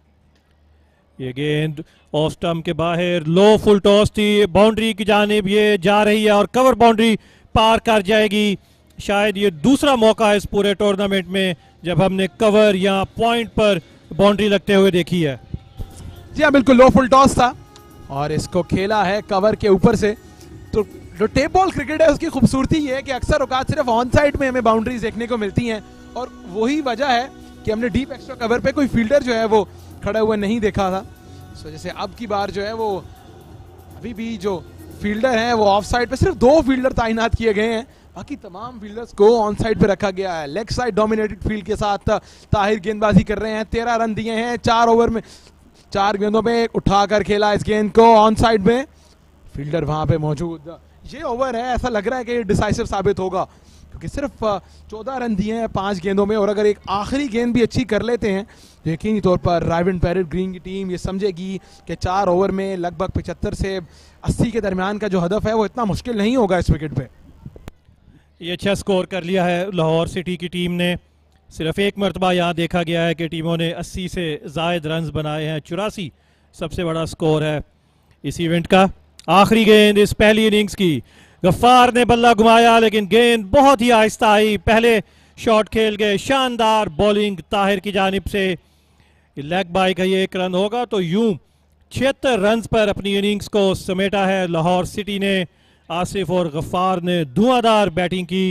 ये गेंद ऑफ स्टंप के बाहर, लो फुल टॉस थी, बाउंड्री की जानिब ये जा रही है और कवर बाउंड्री पार कर जाएगी। शायद ये दूसरा मौका है इस पूरे टूर्नामेंट में जब हमने कवर या पॉइंट पर बाउंड्री लगते हुए देखी है। जी हाँ, बिल्कुल लो फुल टॉस था और इसको खेला है कवर के ऊपर से। तो जो टेप बॉल क्रिकेट है उसकी खूबसूरती ये है कि अक्सर औकात सिर्फ ऑन साइड में हमें बाउंड्रीज देखने को मिलती हैं, और वही वजह है कि हमने डीप एक्स्ट्रा कवर पे कोई फील्डर जो है वो खड़ा हुआ नहीं देखा था। सो जैसे अब की बार जो है वो अभी भी जो फील्डर हैं वो ऑफ साइड पे सिर्फ 2 फील्डर तैनात किए गए हैं, बाकी तमाम फील्डर्स को ऑन साइड पे रखा गया है। लेग साइड डोमिनेटेड फील्ड के साथ ताहिर गेंदबाजी कर रहे हैं। 13 रन दिए हैं 4 ओवर में, 4 गेंदों में उठाकर खेला इस गेंद को ऑन साइड में, फील्डर वहां पे मौजूद। ये ओवर है, ऐसा लग रहा है कि ये डिसाइसिव साबित होगा क्योंकि सिर्फ 14 रन दिए हैं 5 गेंदों में, और अगर एक आखिरी गेंद भी अच्छी कर लेते हैं तो यकीनी तौर पर राइवेंड पैरेट ग्रीन की टीम ये समझेगी कि 4 ओवर में लगभग 75 से 80 के दरमियान का जो हदफ है वो इतना मुश्किल नहीं होगा इस विकेट पे। ये अच्छा स्कोर कर लिया है लाहौर सिटी की टीम ने। सिर्फ एक मरतबा यहाँ देखा गया है कि टीमों ने 80 से ज़ायद रन्स बनाए हैं। 84 सबसे बड़ा स्कोर है इस इवेंट का। आखिरी गेंद इस पहली इनिंग्स की, गफ्फार ने बल्ला घुमाया लेकिन गेंद बहुत ही आहिस्ता आई, पहले शॉट खेल गए। शानदार बॉलिंग ताहिर की जानिब से, लेग बाई का ये 1 रन होगा तो यूं 76 रन पर अपनी इनिंग्स को समेटा है लाहौर सिटी ने। आसिफ और गफ्फार ने धुआंधार बैटिंग की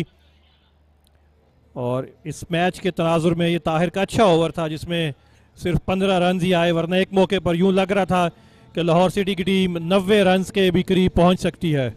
और इस मैच के तनाजुर में ये ताहिर का अच्छा ओवर था जिसमें सिर्फ 15 रन ही आए, वरना एक मौके पर यूं लग रहा था कि लाहौर सिटी की टीम 90 रन के भी करीब पहुंच सकती है।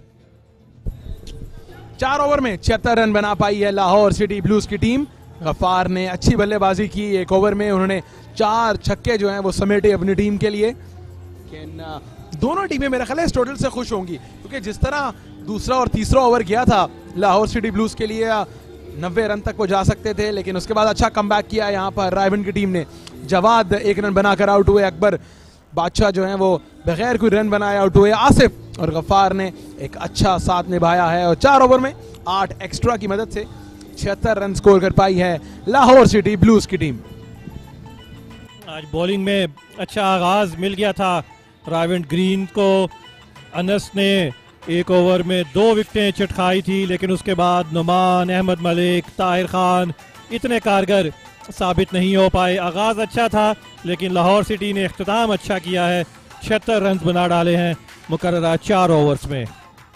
4 ओवर में 76 रन बना पाई है लाहौर सिटी ब्लूज की टीम। गफ्फार ने अच्छी बल्लेबाजी की, 1 ओवर में उन्होंने 4 छक्के जो हैं वो समेटे अपनी टीम के लिए। लेकिन दोनों टीमें मेरे ख्याल इस टोटल से खुश होंगी क्योंकि जिस तरह दूसरा और तीसरा ओवर गया था लाहौर सिटी ब्लूज के लिए 90 रन तक वो जा सकते थे, लेकिन उसके बाद अच्छा कमबैक किया यहाँ पर राइवेंड की टीम ने। जवाद 1 रन बनाकर आउट हुए, अकबर बादशाह जो हैं वो बगैर कोई रन बनाए आउट हुए। आसिफ और गफ्फार ने एक अच्छा साथ निभाया है और 4 ओवर में 8 एक्स्ट्रा की मदद से 76 रन स्कोर कर पाई है लाहौर सिटी ब्लूज की टीम। आज बॉलिंग में अच्छा आगाज मिल गया था राइवेंड ग्रीन को। अनस ने 1 ओवर में 2 विकेटें चटखाई थी, लेकिन उसके बाद नुमान, अहमद मलिक, ताहिर खान इतने कारगर साबित नहीं हो पाए। आगाज अच्छा था लेकिन लाहौर सिटी ने इख्तिताम अच्छा किया है, 76 रन बना डाले हैं मुकर्ररा 4 ओवर्स में।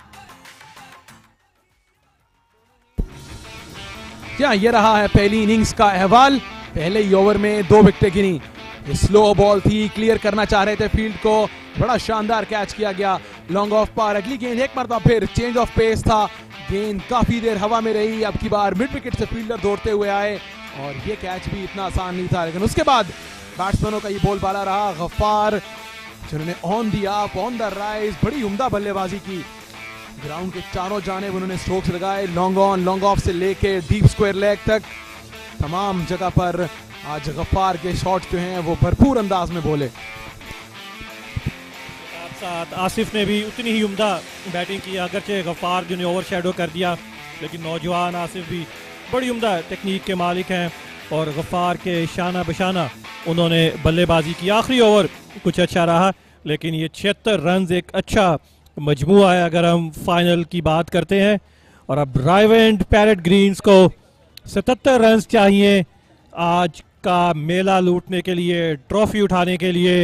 क्या ये रहा है पहली इनिंग्स का अहवाल। पहले ही ओवर में 2 विकेटें गिनी, ये स्लो बॉल थी, क्लियर करना चाह रहे थे फील्ड को, बड़ा शानदार कैच किया गया लॉन्ग ऑफ पर। अगली गेंद एक मरतबा फिर चेंज ऑफ पेस था, गेंद काफी देर हवा में रही, अब की बार मिड विकेट से फील्डर दौड़ते हुए आए और ये कैच भी इतना आसान नहीं था। लेकिन उसके बाद बैट्समैनों का ये बॉलबाला रहा गफ्फार, जिन्होंने on the up on the rise बड़ी उम्दा बल्लेबाजी की। ग्राउंड के चारों जानिब उन्होंने स्ट्रोक्स लगाए, लॉन्ग ऑन लॉन्ग ऑफ से लेके डीप स्क्वायर लेग तक तमाम जगह पर आज गफ्फार के शॉट्स जो हैं वो भरपूर अंदाज में बोले। साथ आसिफ ने भी उतनी ही उम्दा बैटिंग की, अगरचे गफ्फार जिन्हें ओवर शेडो कर दिया, लेकिन नौजवान आसिफ भी बड़ी उम्दा टेक्निक के मालिक हैं और गफ्फार के शाना बशाना उन्होंने बल्लेबाजी की। आखिरी ओवर कुछ अच्छा रहा लेकिन ये 76 रन एक अच्छा मजमुआ है अगर हम फाइनल की बात करते हैं। और अब राइवेंड पैरेट ग्रीन्स को 77 रन चाहिए आज का मेला लूटने के लिए, ट्रॉफी उठाने के लिए।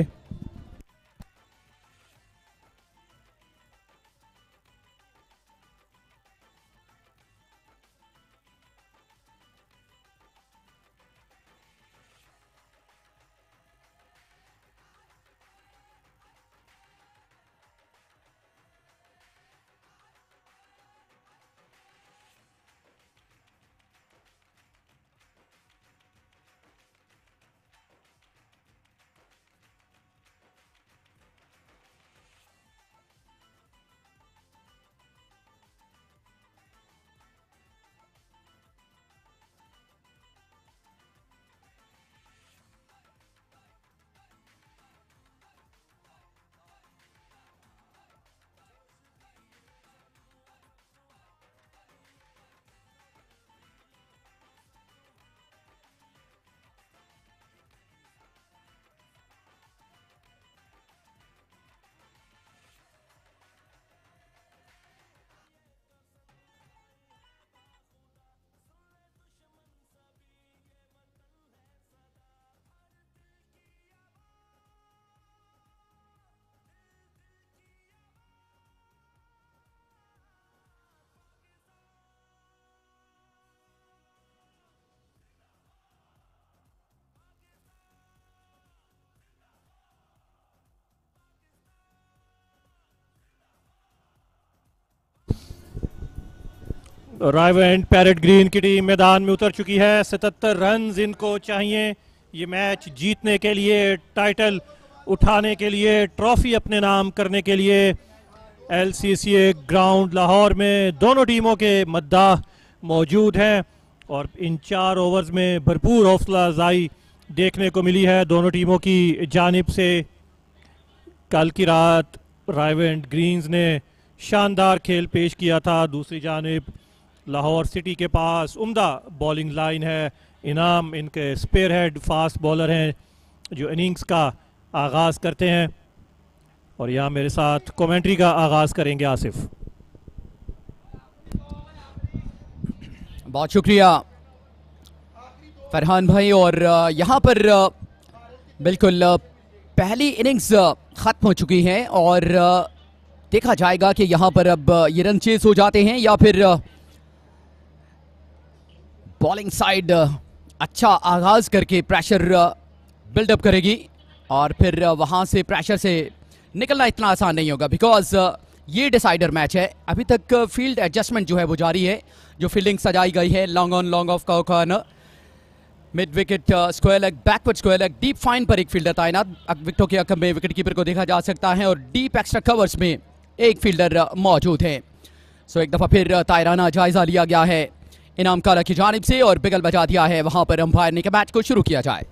रायवेंट पैरेट ग्रीन की टीम मैदान में उतर चुकी है। 77 रन इनको चाहिए ये मैच जीतने के लिए, टाइटल उठाने के लिए, ट्रॉफी अपने नाम करने के लिए। LCCA ग्राउंड लाहौर में दोनों टीमों के मद्दाह मौजूद हैं और इन 4 ओवर्स में भरपूर हौसला अफजाई देखने को मिली है दोनों टीमों की जानिब से। कल की रात रायवेंट ग्रीन्स ने शानदार खेल पेश किया था, दूसरी जानिब लाहौर सिटी के पास उम्दा बॉलिंग लाइन है। इनाम इनके स्पेयर हेड फास्ट बॉलर हैं जो इनिंग्स का आगाज़ करते हैं और यहाँ मेरे साथ कमेंट्री का आगाज़ करेंगे आसिफ। बहुत शुक्रिया फरहान भाई। और यहाँ पर बिल्कुल पहली इनिंग्स ख़त्म हो चुकी है और देखा जाएगा कि यहाँ पर अब ये रन चेस हो जाते हैं या फिर बॉलिंग साइड अच्छा आगाज़ करके प्रेशर बिल्डअप करेगी और फिर वहाँ से प्रेशर से निकलना इतना आसान नहीं होगा बिकॉज ये डिसाइडर मैच है। अभी तक फील्ड एडजस्टमेंट जो है वो जारी है, जो फील्डिंग सजाई गई है लॉन्ग ऑन लॉन्ग ऑफ का corner, mid wicket square leg, backward square leg, deep fine पर एक फील्डर तैनात, विकेटों के अकब में विकेट कीपर को देखा जा सकता है और डीप एक्स्ट्रा कवर्स में एक फील्डर मौजूद है। सो एक दफा फिर तायराना जायजा लिया गया है इनाम काला की जानिब से और बिगल बजा दिया है वहां पर अंपायर ने कि मैच को शुरू किया जाए।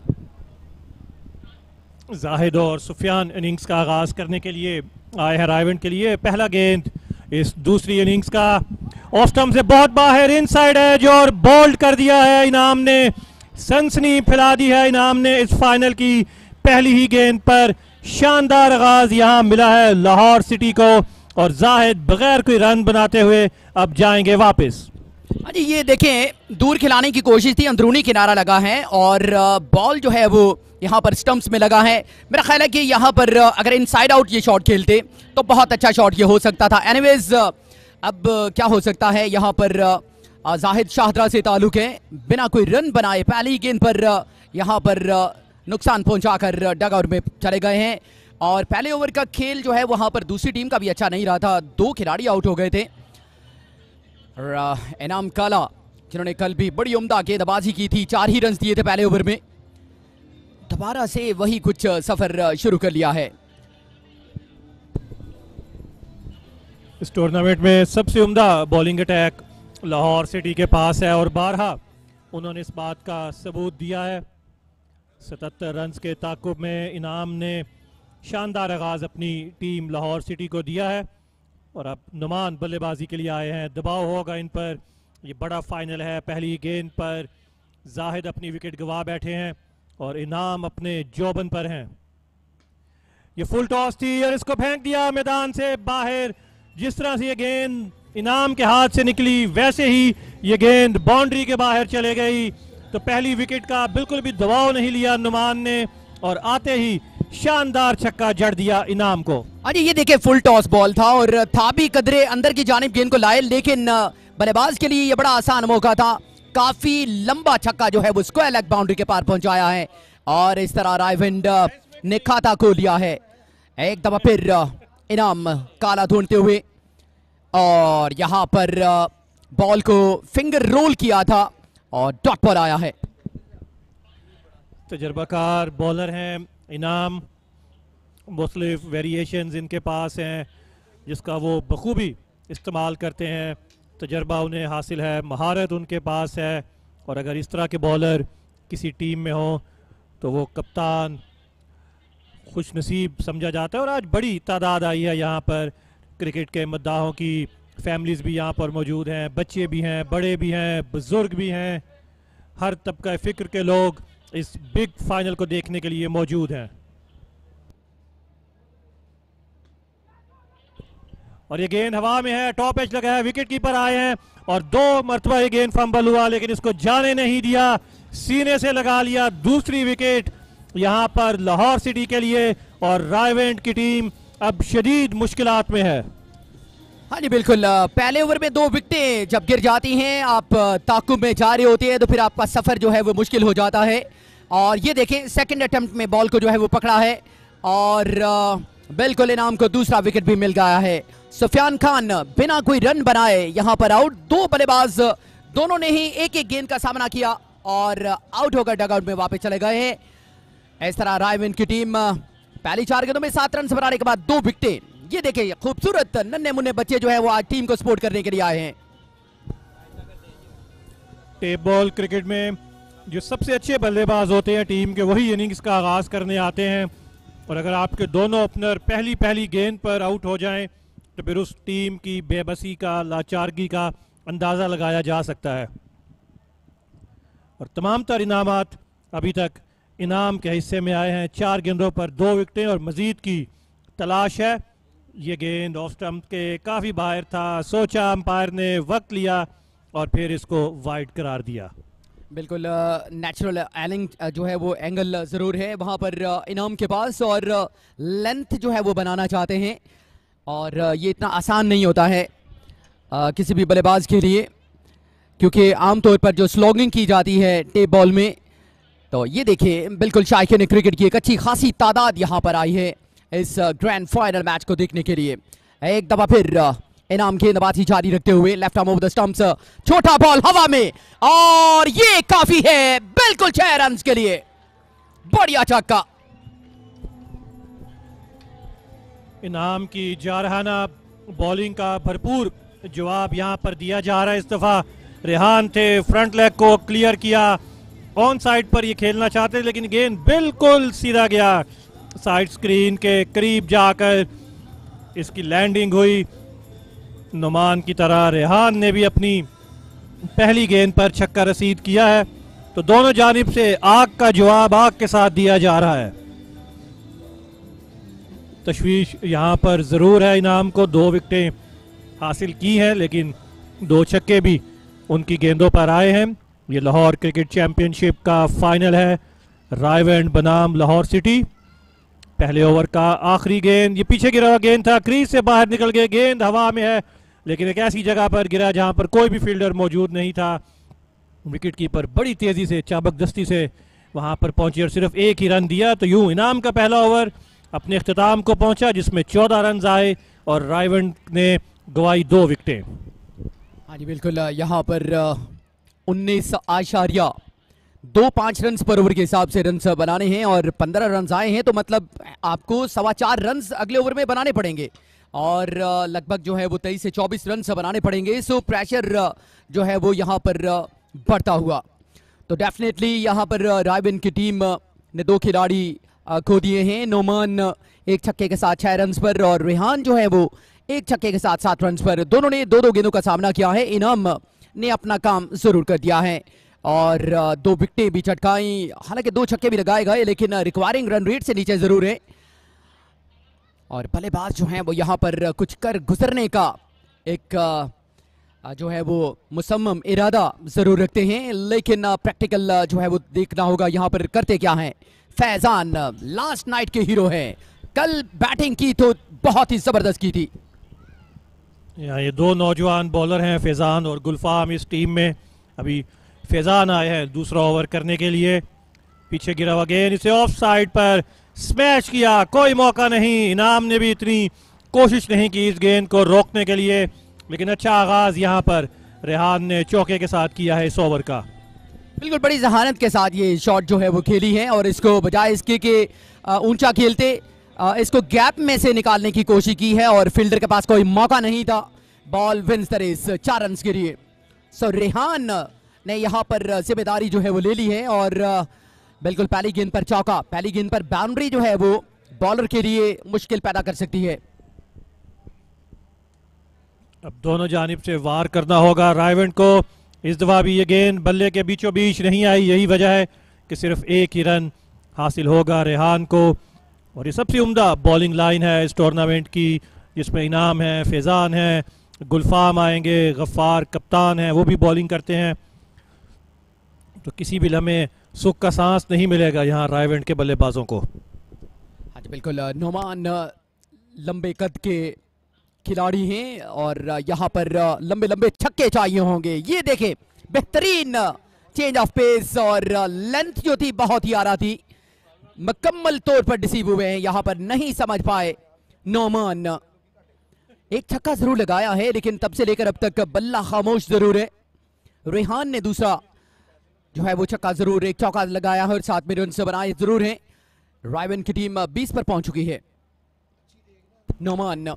जाहिद और सुफियान इनिंग्स का आगाज करने के लिए आए हैं रायवेंट के लिए। पहला गेंद इस दूसरी इनिंग्स का ऑफ स्टंप से बहुत बाहर इनसाइड एज और बोल्ड कर दिया है इनाम ने, सनसनी फैला दी है इनाम ने इस फाइनल की पहली ही गेंद पर। शानदार आगाज यहां मिला है लाहौर सिटी को और जाहिद बगैर कोई रन बनाते हुए अब जाएंगे वापस। अरे ये देखें दूर खिलाने की कोशिश थी, अंदरूनी किनारा लगा है और बॉल जो है वो यहाँ पर स्टंप्स में लगा है। मेरा ख्याल है कि यहाँ पर अगर इनसाइड आउट ये शॉट खेलते तो बहुत अच्छा शॉट ये हो सकता था। एनीवेज अब क्या हो सकता है, यहाँ पर जाहिद शाहदरा से ताल्लुक है, बिना कोई रन बनाए पहली गेंद पर यहाँ पर नुकसान पहुंचाकर डग आउट में चले गए हैं और पहले ओवर का खेल जो है वहां पर दूसरी टीम का भी अच्छा नहीं रहा था, 2 खिलाड़ी आउट हो गए थे। इनाम काला जिन्होंने कल भी बड़ी उम्दा गेंदबाजी की थी, 4 ही रन दिए थे पहले ओवर में, दोबारा से वही कुछ सफर शुरू कर लिया है। इस टूर्नामेंट में सबसे उम्दा बॉलिंग अटैक लाहौर सिटी के पास है और बारहा उन्होंने इस बात का सबूत दिया है। 77 रन के ताकुब में इनाम ने शानदार आगाज अपनी टीम लाहौर सिटी को दिया है और अब नुमान बल्लेबाजी के लिए आए हैं। दबाव होगा इन पर, ये बड़ा फाइनल है। पहली गेंद पर जाहिद अपनी विकेट गंवा बैठे हैं और इनाम अपने जोबन पर हैं। ये फुल टॉस थी और इसको फेंक दिया मैदान से बाहर। जिस तरह से ये गेंद इनाम के हाथ से निकली वैसे ही ये गेंद बाउंड्री के बाहर चले गई। तो पहली विकेट का बिल्कुल भी दबाव नहीं लिया नुमान ने और आते ही शानदार छक्का जड़ दिया इनाम को। अरे ये देखिए फुल टॉस बॉल था और था भी कदरे अंदर की जानिब गेंद को लाए, लेकिन बल्लेबाज के लिए ये बड़ा आसान मौका था। काफी लंबा छक्का जो है वो स्क्वायर लेग बाउंड्री के पार पहुंचाया है और इस तरह रायवेंट ने खाता खोल लिया है। एक दफा फिर इनाम काला ढूंढते हुए और यहां पर बॉल को फिंगर रोल किया था और डॉट पर आया है। तजर्बाकार बॉलर हैं इनाम, मुख्तलिफ वेरिएशंस इनके पास हैं जिसका वो बखूबी इस्तेमाल करते हैं। तजर्बा उन्हें हासिल है, महारत उनके पास है और अगर इस तरह के बॉलर किसी टीम में हो तो वो कप्तान खुश नसीब समझा जाता है। और आज बड़ी तादाद आई है यहाँ पर क्रिकेट के मद्दाहों की, फैमिलीज़ भी यहाँ पर मौजूद हैं, बच्चे भी हैं, बड़े भी हैं, बुजुर्ग भी हैं, हर तबका फ़िक्र के लोग इस बिग फाइनल को देखने के लिए मौजूद हैं। और ये गेंद हवा में है, टॉप एज लगा है, विकेट कीपर आए हैं और 2 मरतबा ये गेंद फंबल हुआ लेकिन इसको जाने नहीं दिया, सीने से लगा लिया। दूसरी विकेट यहां पर लाहौर सिटी के लिए और रायवेंट की टीम अब शदीद मुश्किलात में है। हाँ जी बिल्कुल, पहले ओवर में 2 विकेटें जब गिर जाती हैं, आप ताकुब में जा रहे होते हैं तो फिर आपका सफर जो है वो मुश्किल हो जाता है। और ये देखें सेकंड अटेम्प्ट में बॉल को जो है वो पकड़ा है और बिल्कुल इनाम को दूसरा विकेट भी मिल गया है। सुफियान खान बिना कोई रन बनाए यहां पर आउट। दो बल्लेबाज दोनों ने ही एक एक गेंद का सामना किया और आउट होकर डगआउट में वापस चले गए हैं। इस तरह रायविंड की टीम पहली 4 गेंदों में 7 रन बनाने के बाद 2 विकेटें। ये देखिए खूबसूरत नन्हे मुन्ने बच्चे जो है वो आज टीम को सपोर्ट करने के लिए आए हैं। टेप बॉल क्रिकेट में जो सबसे अच्छे बल्लेबाज होते हैं टीम के, वही इनिंग्स का आगाज करने आते हैं। और अगर आपके दोनों ओपनर पहली गेंद पर आउट हो जाएं तो फिर उस टीम की बेबसी का, लाचारगी का अंदाज़ा लगाया जा सकता है। और तमाम तर इनामात अभी तक इनाम के हिस्से में आए हैं। 4 गेंदों पर 2 विकेटें और मजीद की तलाश है। ये गेंद ऑफ स्टंप के काफ़ी बाहर था, सोचा अंपायर ने, वक्त लिया और फिर इसको वाइड करार दिया। बिल्कुल नेचुरल एलिंग जो है वो एंगल जरूर है वहां पर इनाम के पास, और लेंथ जो है वो बनाना चाहते हैं और ये इतना आसान नहीं होता है किसी भी बल्लेबाज के लिए, क्योंकि आमतौर पर जो स्लॉगिंग की जाती है टेप बॉल में, तो ये देखिए बिल्कुल शायकीन क्रिकेट की एक अच्छी खासी तादाद यहाँ पर आई है इस ग्रैंड फाइनल मैच को देखने के लिए। एक दफा फिर इनाम गेंदबाजी जारी रखते हुए left arm over the stumps, छोटा बॉल हवा में और ये काफी है बिल्कुल 6 रन के लिए। बढ़िया छक्का। इनाम की जारहाना बॉलिंग का भरपूर जवाब यहां पर दिया जा रहा है। इस दफा रेहान थे, फ्रंट लेग को क्लियर किया, ऑन साइड पर ये खेलना चाहते लेकिन गेंद बिल्कुल सीधा गया साइड स्क्रीन के करीब जाकर इसकी लैंडिंग हुई। नुमान की तरह रेहान ने भी अपनी पहली गेंद पर छक्का रसीद किया है। तो दोनों जानिब से आग का जवाब आग के साथ दिया जा रहा है। तशवीश यहां पर जरूर है, इनाम को 2 विकेटें हासिल की हैं लेकिन 2 छक्के भी उनकी गेंदों पर आए हैं। ये लाहौर क्रिकेट चैंपियनशिप का फाइनल है, रायवेंड बनाम लाहौर सिटी। पहले ओवर का आखिरी गेंद, ये पीछे गिरा हुआ गेंद था, क्रीज से बाहर निकल गया, गेंद हवा में है लेकिन एक ऐसी जगह पर गिरा जहां पर कोई भी फील्डर मौजूद नहीं था। विकेट कीपर बड़ी तेजी से, चाबक दस्ती से वहां पर पहुंचे और सिर्फ 1 ही रन दिया। तो यूं इनाम का पहला ओवर अपने इख्तिताम को पहुंचा जिसमें 14 रन आए और रायवेंड ने गवाई 2 विकेटें। हाँ जी बिल्कुल, यहाँ पर 19.25 रन पर ओवर के हिसाब से रन बनाने हैं और 15 रन आए हैं, तो मतलब आपको 4.25 रन अगले ओवर में बनाने पड़ेंगे और लगभग जो है वो 23 से 24 रन बनाने पड़ेंगे। सो प्रेशर जो है वो यहाँ पर बढ़ता हुआ, तो डेफिनेटली यहाँ पर रायवेंड की टीम ने 2 खिलाड़ी खो दिए हैं। नोमान 1 छक्के के साथ 6 रन पर और रेहान जो है वो 1 छक्के के साथ 7 रन पर। दोनों ने 2-2 गेंदों का सामना किया है। इनाम ने अपना काम जरूर कर दिया है और 2 विकेटें भी चटकाई, हालांकि 2 छक्के भी लगाए गए लेकिन रिक्वायरिंग रन रेट से नीचे जरूर है। और बल्लेबाज जो हैं वो यहाँ पर कुछ कर गुजरने का एक जो है वो मुसम्मम इरादा जरूर रखते हैं, लेकिन प्रैक्टिकल जो है वो देखना होगा यहाँ पर करते क्या हैं। फैजान लास्ट नाइट के हीरो हैं, कल बैटिंग की तो बहुत ही जबरदस्त की थी। ये 2 नौजवान बॉलर हैं, फैजान और गुलफाम इस टीम में। अभी फैजान आए हैं दूसरा ओवर करने के लिए। पीछे गिरा हुआ गेंद, इसे ऑफ साइड पर स्मैश किया, कोई मौका नहीं। इनाम ने भी इतनी कोशिश नहीं की इस गेंद को रोकने के लिए, लेकिन अच्छा आगाज यहाँ पर रेहान ने चौके के साथ किया है इस ओवर का। बिल्कुल बड़ी जहानत के साथ ये शॉट जो है वो खेली है और इसको बजाय इसके कि ऊंचा खेलते इसको गैप में से निकालने की कोशिश की है और फील्डर के पास कोई मौका नहीं था। Ball wins the race 4 run के लिए। सो रेहान ने यहाँ पर जिम्मेदारी जो है वो ले ली है और बिल्कुल पहली गेंद पर चौका, पहली गेंद पर बाउंड्री जो है वो बॉलर के लिए मुश्किल पैदा कर सकती है। अब दोनों जानिब से वार करना होगा रायवेंड को। इस दफा भी ये गेंद बल्ले के बीचों बीच नहीं आई, यही वजह है कि सिर्फ 1 ही रन हासिल होगा रेहान को। और ये सबसे उम्दा बॉलिंग लाइन है इस टूर्नामेंट की, जिसमें इनाम है, फैजान है, गुलफाम आएंगे, गफ्फार कप्तान है, वो भी बॉलिंग करते हैं। तो किसी भी लम्हे सुख का सांस नहीं मिलेगा यहाँ रायवेंड के बल्लेबाजों को। हाँ जी बिल्कुल, नोमान लंबे कद के खिलाड़ी हैं और यहाँ पर लंबे लंबे छक्के चाहिए होंगे। ये देखें बेहतरीन चेंज ऑफ पेस और लेंथ जो थी बहुत ही आ रहा थी, मुकम्मल तौर पर डिसीव हुए हैं, यहाँ पर नहीं समझ पाए नोमान। एक छक्का जरूर लगाया है, लेकिन तब से लेकर अब तक बल्ला खामोश जरूर है। रेहान ने दूसरा जो है वो छक्का जरूर, एक चौका लगाया है और साथ में रन बनाए जरूर हैं। रायवन की टीम 20 पर पहुंच चुकी है। नोमान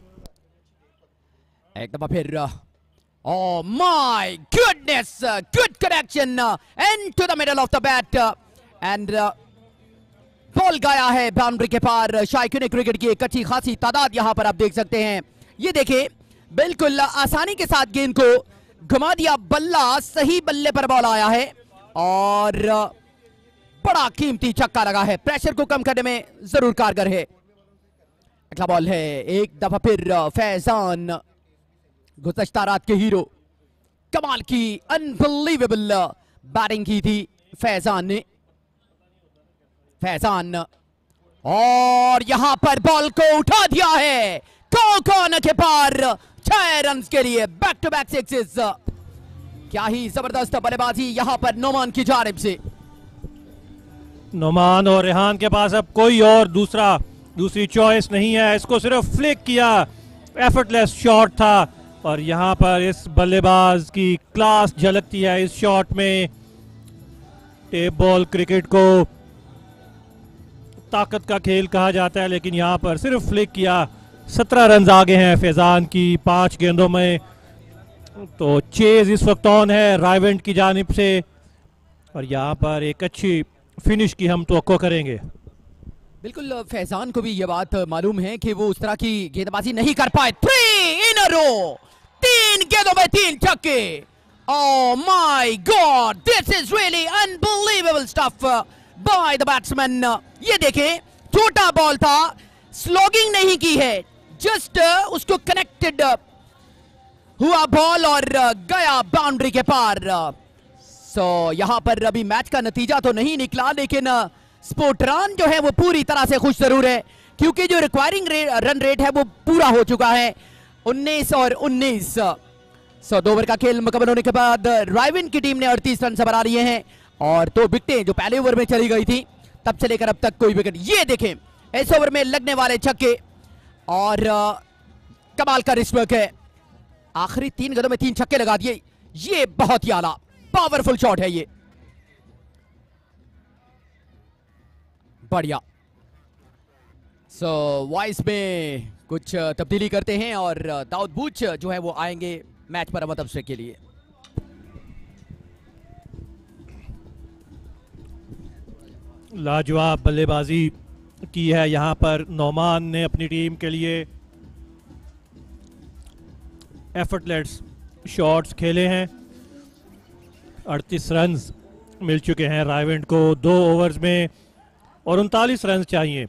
एक दफा फिर, oh my goodness, good connection into the middle of the bat and ball गया है बाउंड्री के पार। शायकीन क्रिकेट की एक अच्छी खासी तादाद यहां पर आप देख सकते हैं। ये देखिए बिल्कुल आसानी के साथ गेंद को घुमा दिया, बल्ला सही बल्ले पर बॉल आया है और बड़ा कीमती छक्का लगा है। प्रेशर को कम करने में जरूर कारगर है। अगला बॉल है एक दफा फिर फैजान, गुज़श्ता रात के हीरो, कमाल की अनबिलीवेबल बैटिंग की थी फैजान ने। फैजान और यहां पर बॉल को उठा दिया है कॉर्नर के पार 6 रन के लिए, बैक टू बैक सिक्सेस। क्या ही जबरदस्त बल्लेबाजी यहां पर नोमान की जानिब से। नोमान और रेहान के पास अब कोई और दूसरी चॉइस नहीं है। इसको सिर्फ फ्लिक किया, एफर्टलेस शॉट था और यहां पर इस बल्लेबाज की क्लास झलकती है इस शॉट में। टेप बॉल क्रिकेट को ताकत का खेल कहा जाता है, लेकिन यहां पर सिर्फ फ्लिक किया। 17 रन आगे हैं फैजान की 5 गेंदों में। तो चेज इस वक्त ऑन है रायवेंट की जानिब से और यहां पर एक अच्छी फिनिश की हम तवक्को करेंगे। बिल्कुल फैजान को भी ये बात मालूम है कि वो उस तरह की गेंदबाजी नहीं कर पाए। 3 इन अ रो, 3 गेंदों में 3 छक्के। Oh my god, this is really unbelievable stuff by the batsman. ये देखें, छोटा बॉल था, स्लॉगिंग नहीं की है, जस्ट उसको कनेक्टेड हुआ बॉल और गया बाउंड्री के पार। सो यहां पर अभी मैच का नतीजा तो नहीं निकला, लेकिन स्पोर्टरान जो है वो पूरी तरह से खुश जरूर है, क्योंकि जो रिक्वायरिंग रन रेट है वो पूरा हो चुका है, 19 और 19। 2 ओवर का खेल मुकम्मल होने के बाद रायवन की टीम ने 38 रन बना लिए हैं और 2 विकेटें जो पहले ओवर में चली गई थी तब से लेकर अब तक कोई विकेट। ये देखें इस ओवर में लगने वाले छक्के और कमाल का रिस्क है। आखिरी 3 गेंदों में 3 छक्के लगा दिए, ये बहुत ही आला पावरफुल शॉट है ये, बढ़िया। वॉइस में कुछ तब्दीली करते हैं और दाऊद बूच जो है वो आएंगे मैच पर अमद अफसर के लिए। लाजवाब बल्लेबाजी की है यहां पर नोमान ने अपनी टीम के लिए। एफर्टलेस शॉट्स खेले हैं। 38 रन मिल चुके हैं रायवेंट को 2 ओवर्स में और 39 रन चाहिए।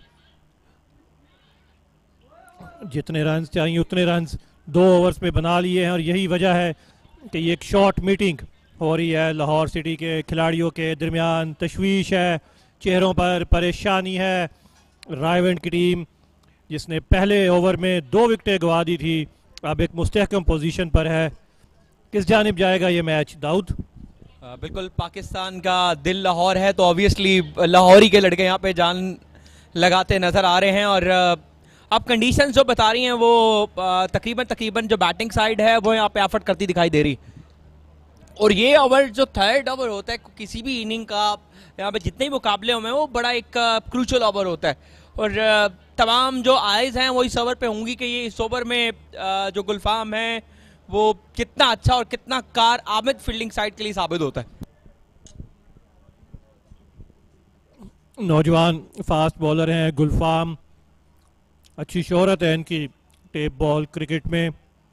जितने रन चाहिए उतने रन 2 ओवर्स में बना लिए हैं और यही वजह है कि ये एक शॉर्ट मीटिंग हो रही है। लाहौर सिटी के खिलाड़ियों के दरमियान तशवीश है, चेहरों पर परेशानी है। रायवेंट की टीम जिसने पहले ओवर में 2 विकेटें गंवा दी थी अब एक मुस्तहकम पोजीशन पर है। किस जानिब जाएगा ये मैच दाऊद? बिल्कुल, पाकिस्तान का दिल लाहौर है तो ऑब्वियसली लाहौरी के लड़के यहाँ पे जान लगाते नजर आ रहे हैं और अब कंडीशंस जो बता रही हैं वो तकरीबन जो बैटिंग साइड है वो यहाँ पे एफर्ट करती दिखाई दे रही। और ये ओवर जो 3rd ओवर होता है किसी भी इनिंग का, यहाँ पे जितने भी मुकाबले में वो बड़ा एक क्रूशल ओवर होता है और तमाम जो आइज हैं वो इस ओवर पे होंगी कि ये इस ओवर में जो गुलफाम है वो कितना अच्छा और कितना कार आमद फील्डिंग साइड के लिए साबित होता है। नौजवान फास्ट बॉलर हैं गुलफाम, अच्छी शोहरत है इनकी टेप बॉल क्रिकेट में।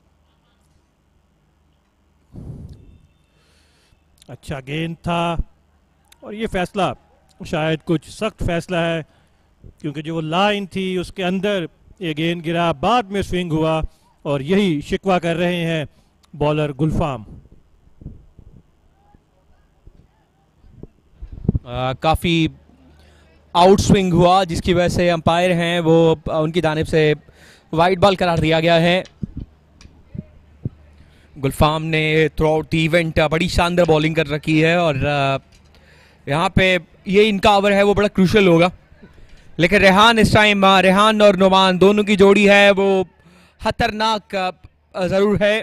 अच्छा गेंद था और ये फैसला शायद कुछ सख्त फैसला है क्योंकि जो लाइन थी उसके अंदर ये गेंद गिरा, बाद में स्विंग हुआ और यही शिकवा कर रहे हैं बॉलर गुलफाम। काफ़ी आउट स्विंग हुआ जिसकी वजह से अंपायर हैं वो उनकी जानिब से वाइड बॉल करार दिया गया है। गुलफाम ने थ्रू आउट द इवेंट बड़ी शानदार बॉलिंग कर रखी है और यहाँ पे ये इनका ओवर है वो बड़ा क्रूशल होगा। लेकिन रेहान इस टाइम रेहान और नोमान दोनों की जोड़ी है वो खतरनाक जरूर है।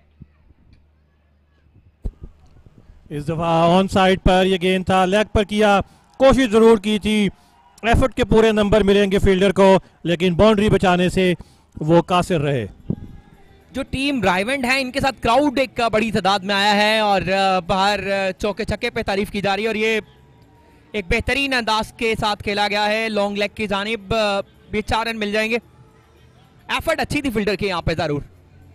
इस दफा ऑन साइड पर यह गेंद था, लेग पर किया, कोशिश जरूर की थी, एफर्ट के पूरे नंबर मिलेंगे फील्डर को, लेकिन बाउंड्री बचाने से वो कासिर रहे। जो टीम राइवेंड है इनके साथ क्राउड एक बड़ी तादाद में आया है और बाहर चौके छक्के पे तारीफ की जा रही है और ये एक बेहतरीन अंदाज के साथ खेला गया है। लॉन्ग लेग की जानिब भी 4 रन मिल जाएंगे। एफर्ट अच्छी थी फील्डर की यहाँ पे जरूर।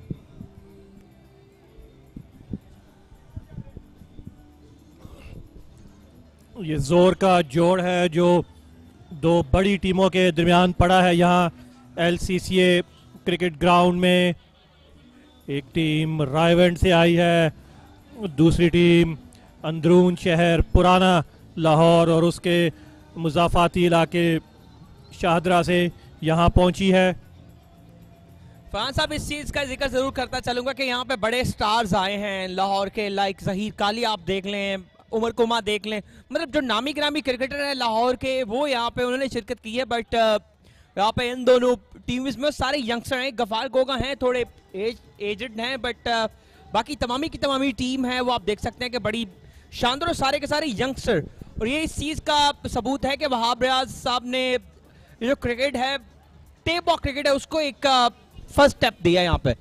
ये जोर का जोड़ है जो दो बड़ी टीमों के दरमियान पड़ा है यहाँ LCCA क्रिकेट ग्राउंड में। एक टीम रायवेंड से आई है, दूसरी टीम अंदरून शहर पुराना लाहौर और उसके मुजाफाती इलाके शाहदरा से यहाँ पहुँची है। फरहान साहब, इस चीज का जिक्र जरूर करता चलूंगा कि यहाँ पे बड़े स्टार्स आए हैं लाहौर के, लाइक जहीर काली आप देख लें, उमर कुमा देख लें, मतलब जो नामी ग्रामी क्रिकेटर हैं लाहौर के वो यहाँ पे उन्होंने शिरकत की है। बट यहाँ पे इन दोनों टीम्स में सारे यंगस्टर हैं। गफार गोगा हैं, थोड़े एजड हैं, बट बाकी तमामी की तमामी टीम है वो आप देख सकते हैं कि बड़ी शानदार और सारे के सारे यंगस्टर। और ये इस चीज़ का सबूत है कि वहाब रियाज साहब ने जो क्रिकेट है, टेप बॉक्स क्रिकेट है, उसको एक फर्स्ट स्टेप दिया यहाँ पे।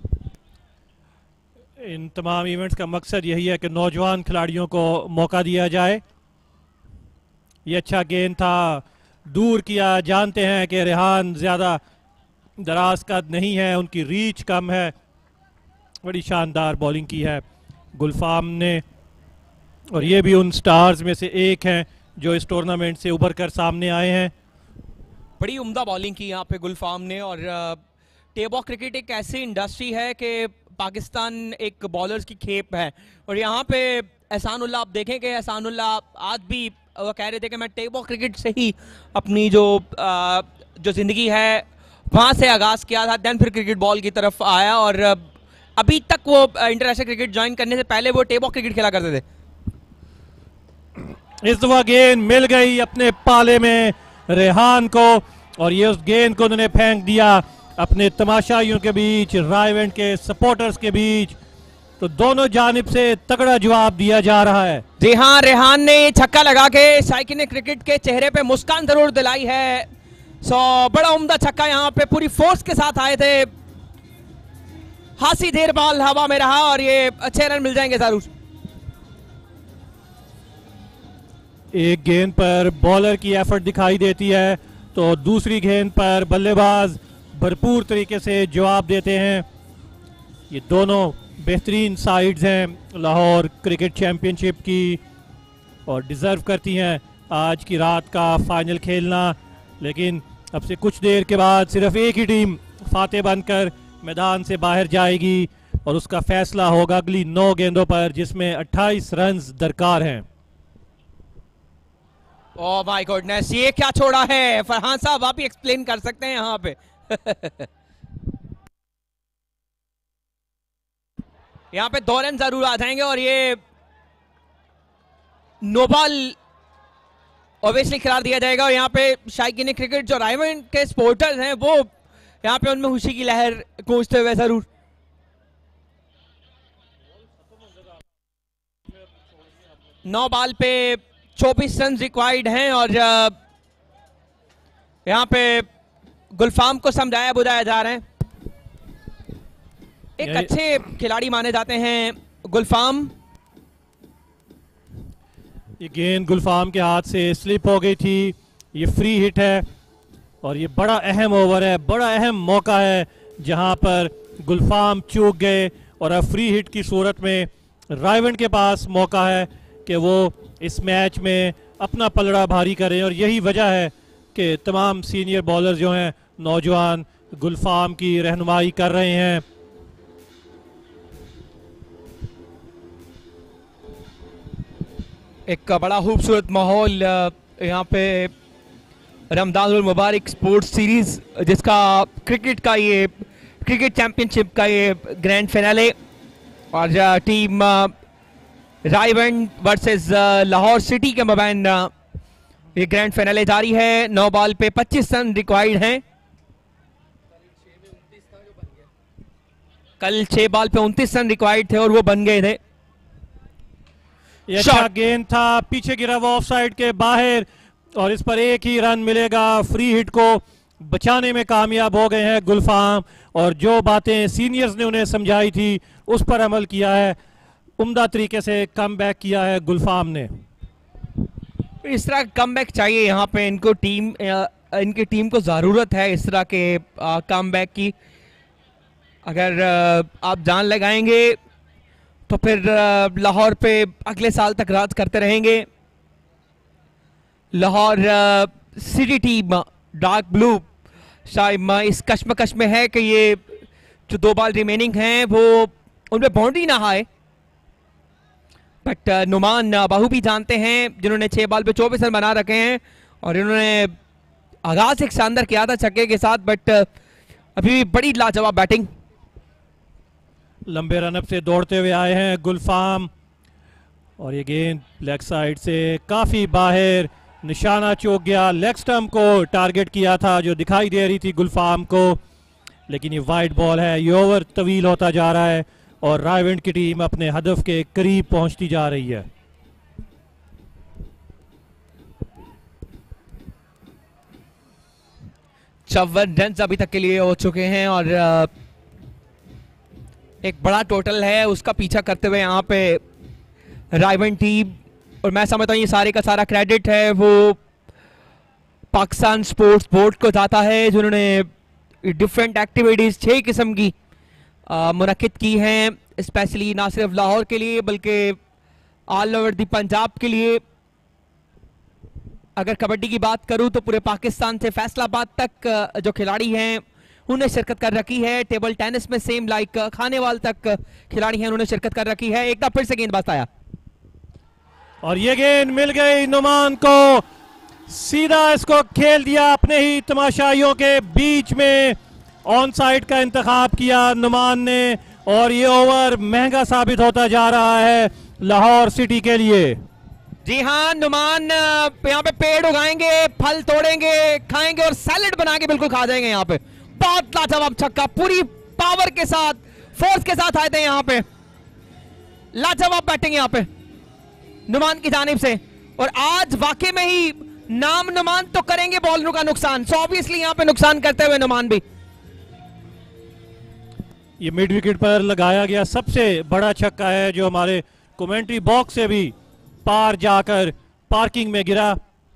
इन तमाम इवेंट्स का मकसद यही है कि नौजवान खिलाड़ियों को मौका दिया जाए। ये अच्छा गेंद था, दूर किया। जानते हैं कि रेहान ज़्यादा दराज कद नहीं है, उनकी रीच कम है। बड़ी शानदार बॉलिंग की है गुलफाम ने और ये भी उन स्टार्स में से एक हैं जो इस टूर्नामेंट से उभर कर सामने आए हैं। बड़ी उम्दा बॉलिंग की यहाँ पे गुलफाम ने। और टेबल क्रिकेट एक ऐसी इंडस्ट्री है कि पाकिस्तान एक बॉलर्स की खेप है। और यहाँ पे एहसानुल्लाह आप देखें कि एहसानुल्लाह आज भी वो कह रहे थे कि मैं टेबल क्रिकेट से ही अपनी जो ज़िंदगी है वहाँ से आगाज़ किया था, दैन फिर क्रिकेट बॉल की तरफ आया और अभी तक वो इंटरनेशनल क्रिकेट ज्वाइन करने से पहले वो टेबल क्रिकेट खेला करते थे। इस दफा गेंद मिल गई अपने पाले में रेहान को और ये उस गेंद को उन्होंने फेंक दिया अपने तमाशाइयों के बीच, रायवेंड के सपोर्टर्स के बीच। तो दोनों जानिब से तगड़ा जवाब दिया जा रहा है। जी हाँ, रेहान ने छक्का लगा के शायकीन ने क्रिकेट के चेहरे पे मुस्कान जरूर दिलाई है। सो बड़ा उम्दा छक्का यहाँ पे पूरी फोर्स के साथ आए थे। खासी देर बॉल हवा में रहा और ये अच्छे रन मिल जाएंगे जरूर। एक गेंद पर बॉलर की एफर्ट दिखाई देती है तो दूसरी गेंद पर बल्लेबाज भरपूर तरीके से जवाब देते हैं। ये दोनों बेहतरीन साइड्स हैं लाहौर क्रिकेट चैंपियनशिप की और डिज़र्व करती हैं आज की रात का फाइनल खेलना। लेकिन अब से कुछ देर के बाद सिर्फ एक ही टीम फातेह बनकर मैदान से बाहर जाएगी और उसका फैसला होगा अगली 9 गेंदों पर, जिसमें 28 रन दरकार हैं। ओह माय गॉडनेस, ये क्या छोड़ा है फरहान साहब, आप ही एक्सप्लेन कर सकते हैं यहाँ पे। यहाँ पे 2 रन जरूर आ जाएंगे और ये नो बॉल ऑब्वियसली करार दिया जाएगा। और यहाँ पे शायकीन क्रिकेट जो रायवेंड के सपोर्टर्स हैं वो यहाँ पे उनमें खुशी की लहर गूंजते हुए जरूर। नौ बॉल पे 24 रन रिक्वायर्ड हैं और यहाँ पे गुलफाम को समझाया बुझाया जा रहा है। एक अच्छे खिलाड़ी माने जाते हैं गुलफाम। ये गेंद गुलफाम के हाथ से स्लिप हो गई थी, ये फ्री हिट है और ये बड़ा अहम ओवर है, बड़ा अहम मौका है जहां पर गुलफाम चूक गए और अब फ्री हिट की सूरत में रायवेंड के पास मौका है कि वो इस मैच में अपना पलड़ा भारी करें। और यही वजह है कि तमाम सीनियर बॉलर जो हैं नौजवान गुलफाम की रहनुमाई कर रहे हैं। एक बड़ा खूबसूरत माहौल यहाँ पे रमजानुल मुबारक स्पोर्ट्स सीरीज जिसका क्रिकेट चैंपियनशिप का ये ग्रैंड फिनाले और team Raiwind versus Lahore city के मबैन ये ग्रैंड फिनाले जारी है। 9 बॉल पे 25 रन रिक्वायर्ड हैं। कल 6 बॉल पे 29 रन रिक्वायर्ड थे और वो बन गए थे। ये अच्छा गेंद था, पीछे गिरा वो ऑफ साइड के बाहर और इस पर एक ही रन मिलेगा। फ्री हिट को बचाने में कामयाब हो गए हैं गुलफाम और जो बातें सीनियर्स ने उन्हें समझाई थी उस पर अमल किया है। उम्दा तरीके से कम बैक किया है गुलफाम ने। इस तरह कम बैक चाहिए यहाँ पे इनको, इनकी टीम को ज़रूरत है इस तरह के कम बैक की। अगर आप जान लगाएंगे तो फिर लाहौर पे अगले साल तक राज करते रहेंगे। Lahore city team dark blue शायद इस कश्मकश में है कि ये जो 2 बॉल रिमेनिंग हैं वो उनमें बाउंड्री ना आए, बट नुमान बाहू भी जानते हैं जिन्होंने 6 बॉल पे 24 रन बना रखे हैं और इन्होंने आगाज एक शानदार किया था छक्के के साथ, बट अभी भी बड़ी लाजवाब बैटिंग। लंबे रनअप से दौड़ते हुए आए हैं गुलफाम और ये गेंद लेग साइड से काफी बाहर, निशाना चौक गया। लेग स्टंप को टारगेट किया था जो दिखाई दे रही थी गुलफाम को, लेकिन ये वाइड बॉल है। ये ओवर तवील होता जा रहा है और रायवेंड की टीम अपने हदफ के करीब पहुंचती जा रही है। चौवन रन अभी तक के लिए हो चुके हैं और एक बड़ा टोटल है उसका पीछा करते हुए यहाँ पे रायवेंड टीम। और मैं समझता हूँ ये सारे का सारा क्रेडिट है वो पाकिस्तान स्पोर्ट्स बोर्ड को जाता है जिन्होंने डिफरेंट एक्टिविटीज़ 6 किस्म की मुनक्किद की हैं, स्पेशली ना सिर्फ लाहौर के लिए बल्कि ऑल ओवर दी पंजाब के लिए। अगर कबड्डी की बात करूं तो पूरे पाकिस्तान से फैसलाबाद तक जो खिलाड़ी हैं उन्हें शिरकत कर रखी है। टेबल टेनिस में सेम लाइक खानेवाल तक खिलाड़ी हैं उन्होंने शिरकत कर रखी है। एक बार फिर से गेंदबाज आया और ये गेंद मिल गई नुमान को, सीधा इसको खेल दिया अपने ही तमाशाइयों के बीच में। ऑन साइड का इंतखाब किया नुमान ने और ये ओवर महंगा साबित होता जा रहा है लाहौर सिटी के लिए। जी हाँ, नुमान यहाँ पे पेड़ उगाएंगे, फल तोड़ेंगे, खाएंगे और सैलेड बना के बिल्कुल खा जाएंगे। यहाँ पे बहुत लाजवाब छक्का, पूरी पावर के साथ, फोर्स के साथ आए थे यहाँ पे। लाजवाब बैटिंग यहाँ पे नुमान की जानिब से और आज वाकई में ही नाम नुमान तो करेंगे बॉलरों का नुकसान, सो ऑब्वियसली यहाँ पे नुकसान करते हुए नुमान भी। ये मिड विकेट पर लगाया गया सबसे बड़ा छक्का है जो हमारे कमेंट्री बॉक्स से भी पार जाकर पार्किंग में गिरा।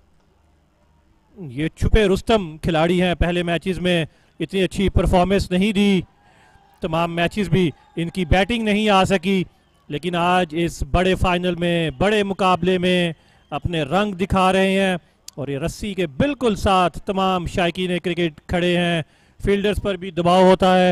ये छुपे रुस्तम खिलाड़ी हैं, पहले मैचेस में इतनी अच्छी परफॉर्मेंस नहीं दी, तमाम मैचेस भी इनकी बैटिंग नहीं आ सकी, लेकिन आज इस बड़े फाइनल में, बड़े मुकाबले में अपने रंग दिखा रहे हैं और ये रस्सी के बिल्कुल साथ तमाम शायकीन क्रिकेट खड़े हैं। फील्डर्स पर भी दबाव होता है।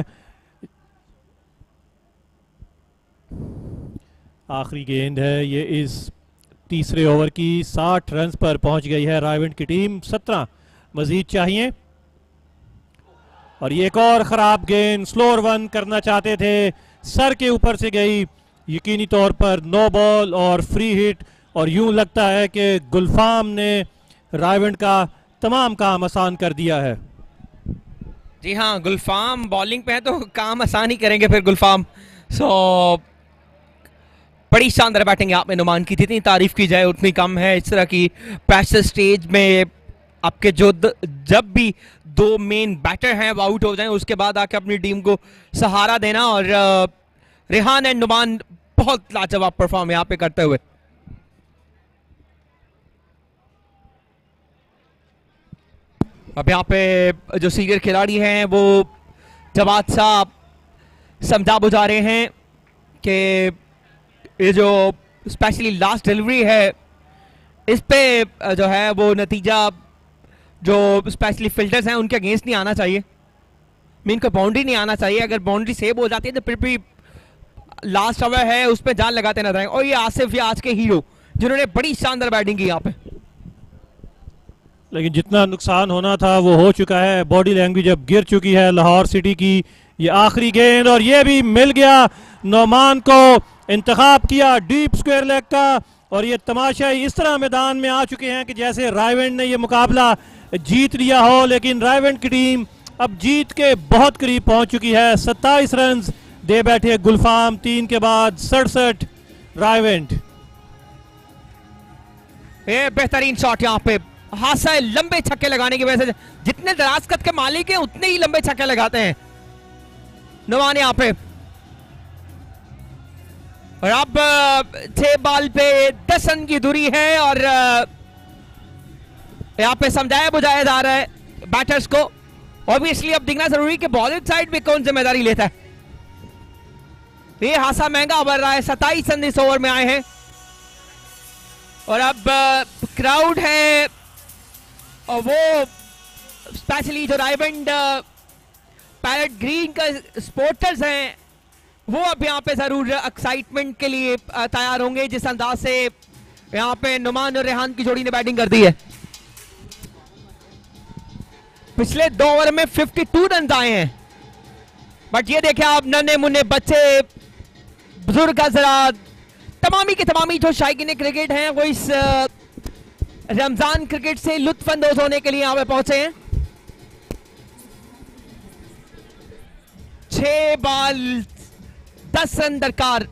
आखिरी गेंद है ये इस तीसरे ओवर की, 60 रन पर पहुंच गई है रायवेंड की टीम, 17 मजीद चाहिए। और ये एक और खराब गेंद, स्लोअर वन करना चाहते थे, सर के ऊपर से गई, यकीनी तौर पर नो बॉल और फ्री हिट। और यूं लगता है कि गुलफाम ने रायवेंड का तमाम काम आसान कर दिया है। जी हाँ, गुलफाम बॉलिंग पे है तो काम आसान ही करेंगे फिर गुलफाम। सो बड़ी शानदार बैटिंग यहाँ पे नुमान की, जितनी तारीफ की जाए उतनी कम है। इस तरह की प्रेशर स्टेज में आपके जो जब भी 2 मेन बैटर हैं वो आउट हो जाएं उसके बाद आके अपनी टीम को सहारा देना, और रेहान एंड नुमान बहुत लाजवाब परफॉर्म यहाँ पे करते हुए। अब यहाँ पे जो सीनियर खिलाड़ी हैं वो जवाद साहब समझा बुझा रहे हैं कि ये जो स्पेशली लास्ट डिलीवरी है इस पे जो है वो नतीजा जो स्पेशली फिल्टर्स हैं उनके अगेंस्ट नहीं आना चाहिए, मीन को बाउंड्री नहीं आना चाहिए। अगर बाउंड्री सेव हो जाती है तो फिर भी लास्ट ओवर है उस पर जान लगाते नजर आएंगे। और ये आसिफ, ये आज के हीरो जिन्होंने बड़ी शानदार बैटिंग की यहाँ पे, लेकिन जितना नुकसान होना था वो हो चुका है। बॉडी लैंग्वेज अब गिर चुकी है लाहौर सिटी की। ये आखिरी गेंद और ये भी मिल गया, नौमान को इंतखाब किया डीप स्क्वायर लेग का। और ये तमाशा इस तरह मैदान में आ चुके हैं कि जैसे रायवेंड ने ये मुकाबला जीत लिया हो, लेकिन रायवेंड की टीम अब जीत के बहुत करीब पहुंच चुकी है। 27 रन दे बैठे गुलफाम 3 के बाद 67 रायवेंट। ये बेहतरीन शॉट यहाँ पे, हाथ से लंबे छक्के लगाने की वजह से जितने दराज कद के मालिक हैं उतने ही लंबे छक्के लगाते हैं नुमान यहाँ पे। और अब 6 बॉल पे 10 रन की दूरी है और यहाँ पे समझाया बुझाया जा रहा है बैटर्स को। ऑब्वियसली अब देखना जरूरी कि बॉलिंग साइड में कौन जिम्मेदारी लेता है। ये हासा महंगा बढ़ रहा है, 27 रन इस ओवर में आए हैं और अब क्राउड है और वो स्पेशली जो रायवेंड पैरेट ग्रीन का सपोर्टर्स हैं वो अब यहाँ पे जरूर एक्साइटमेंट के लिए तैयार होंगे जिस अंदाज से यहाँ पे नुमान और रेहान की जोड़ी ने बैटिंग कर दी है। पिछले 2 ओवर में 52 रन आए हैं, बट ये देखें आप नन्हे मुन्ने बच्चे बुजुर्ग हजरात तमामी के तमामी जो शायकीन क्रिकेट हैं वो इस रमजान क्रिकेट से लुत्फ अंदोज होने के लिए यहाँ पे पहुंचे हैं। 6 बॉल 10 रन दरकार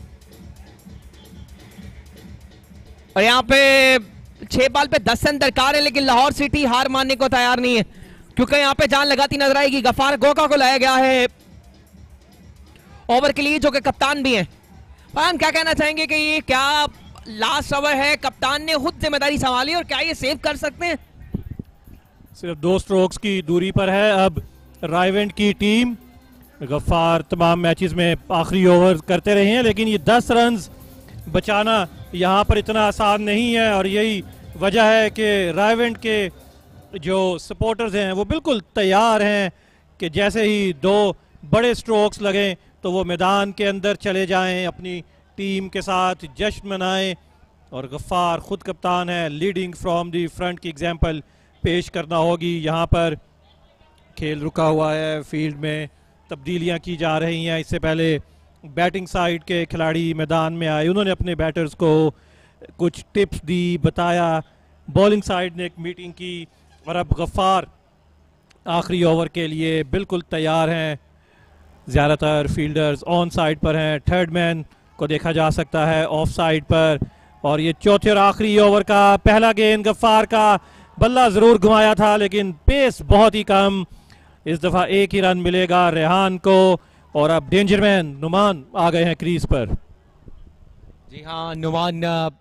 और यहाँ पे 6 बॉल पे 10 रन दरकार है, लेकिन लाहौर सिटी हार मानने को तैयार नहीं है क्योंकि यहाँ पे जान लगाती नजर आएगी। गफार गोका को लाया गया है ओवर के लिए जो कि कप्तान भी हैं। हम क्या कहना चाहेंगे कि ये क्या लास्ट ओवर है, कप्तान ने खुद जिम्मेदारी संभाली और क्या ये सेव कर सकते हैं? सिर्फ 2 स्ट्रोक्स की दूरी पर है अब रायवेंट की टीम। गफ्फार तमाम मैचेस में आखिरी ओवर करते रहे हैं, लेकिन ये 10 रन बचाना यहाँ पर इतना आसान नहीं है और यही वजह है कि रायवेंट के जो सपोर्टर्स हैं वो बिल्कुल तैयार हैं कि जैसे ही 2 बड़े स्ट्रोक्स लगें तो वो मैदान के अंदर चले जाएं, अपनी टीम के साथ जश्न मनाएं। और गफ्फार खुद कप्तान है, लीडिंग फ्रॉम दी फ्रंट की एग्जांपल पेश करना होगी। यहाँ पर खेल रुका हुआ है, फील्ड में तब्दीलियाँ की जा रही हैं। इससे पहले बैटिंग साइड के खिलाड़ी मैदान में आए, उन्होंने अपने बैटर्स को कुछ टिप्स दी, बताया। बॉलिंग साइड ने एक मीटिंग की और अब गफ्फार आखिरी ओवर के लिए बिल्कुल तैयार हैं। ज़्यादातर फील्डर्स ऑन साइड पर हैं, थर्ड मैन को देखा जा सकता है ऑफ साइड पर। और ये चौथे और आखिरी ओवर का पहला गेंद गफ्फार का बल्ला ज़रूर घुमाया था लेकिन पेस बहुत ही कम। इस दफ़ा 1 ही रन मिलेगा रेहान को और अब डेंजरमैन नुमान आ गए हैं क्रीज पर। जी हाँ, नुमान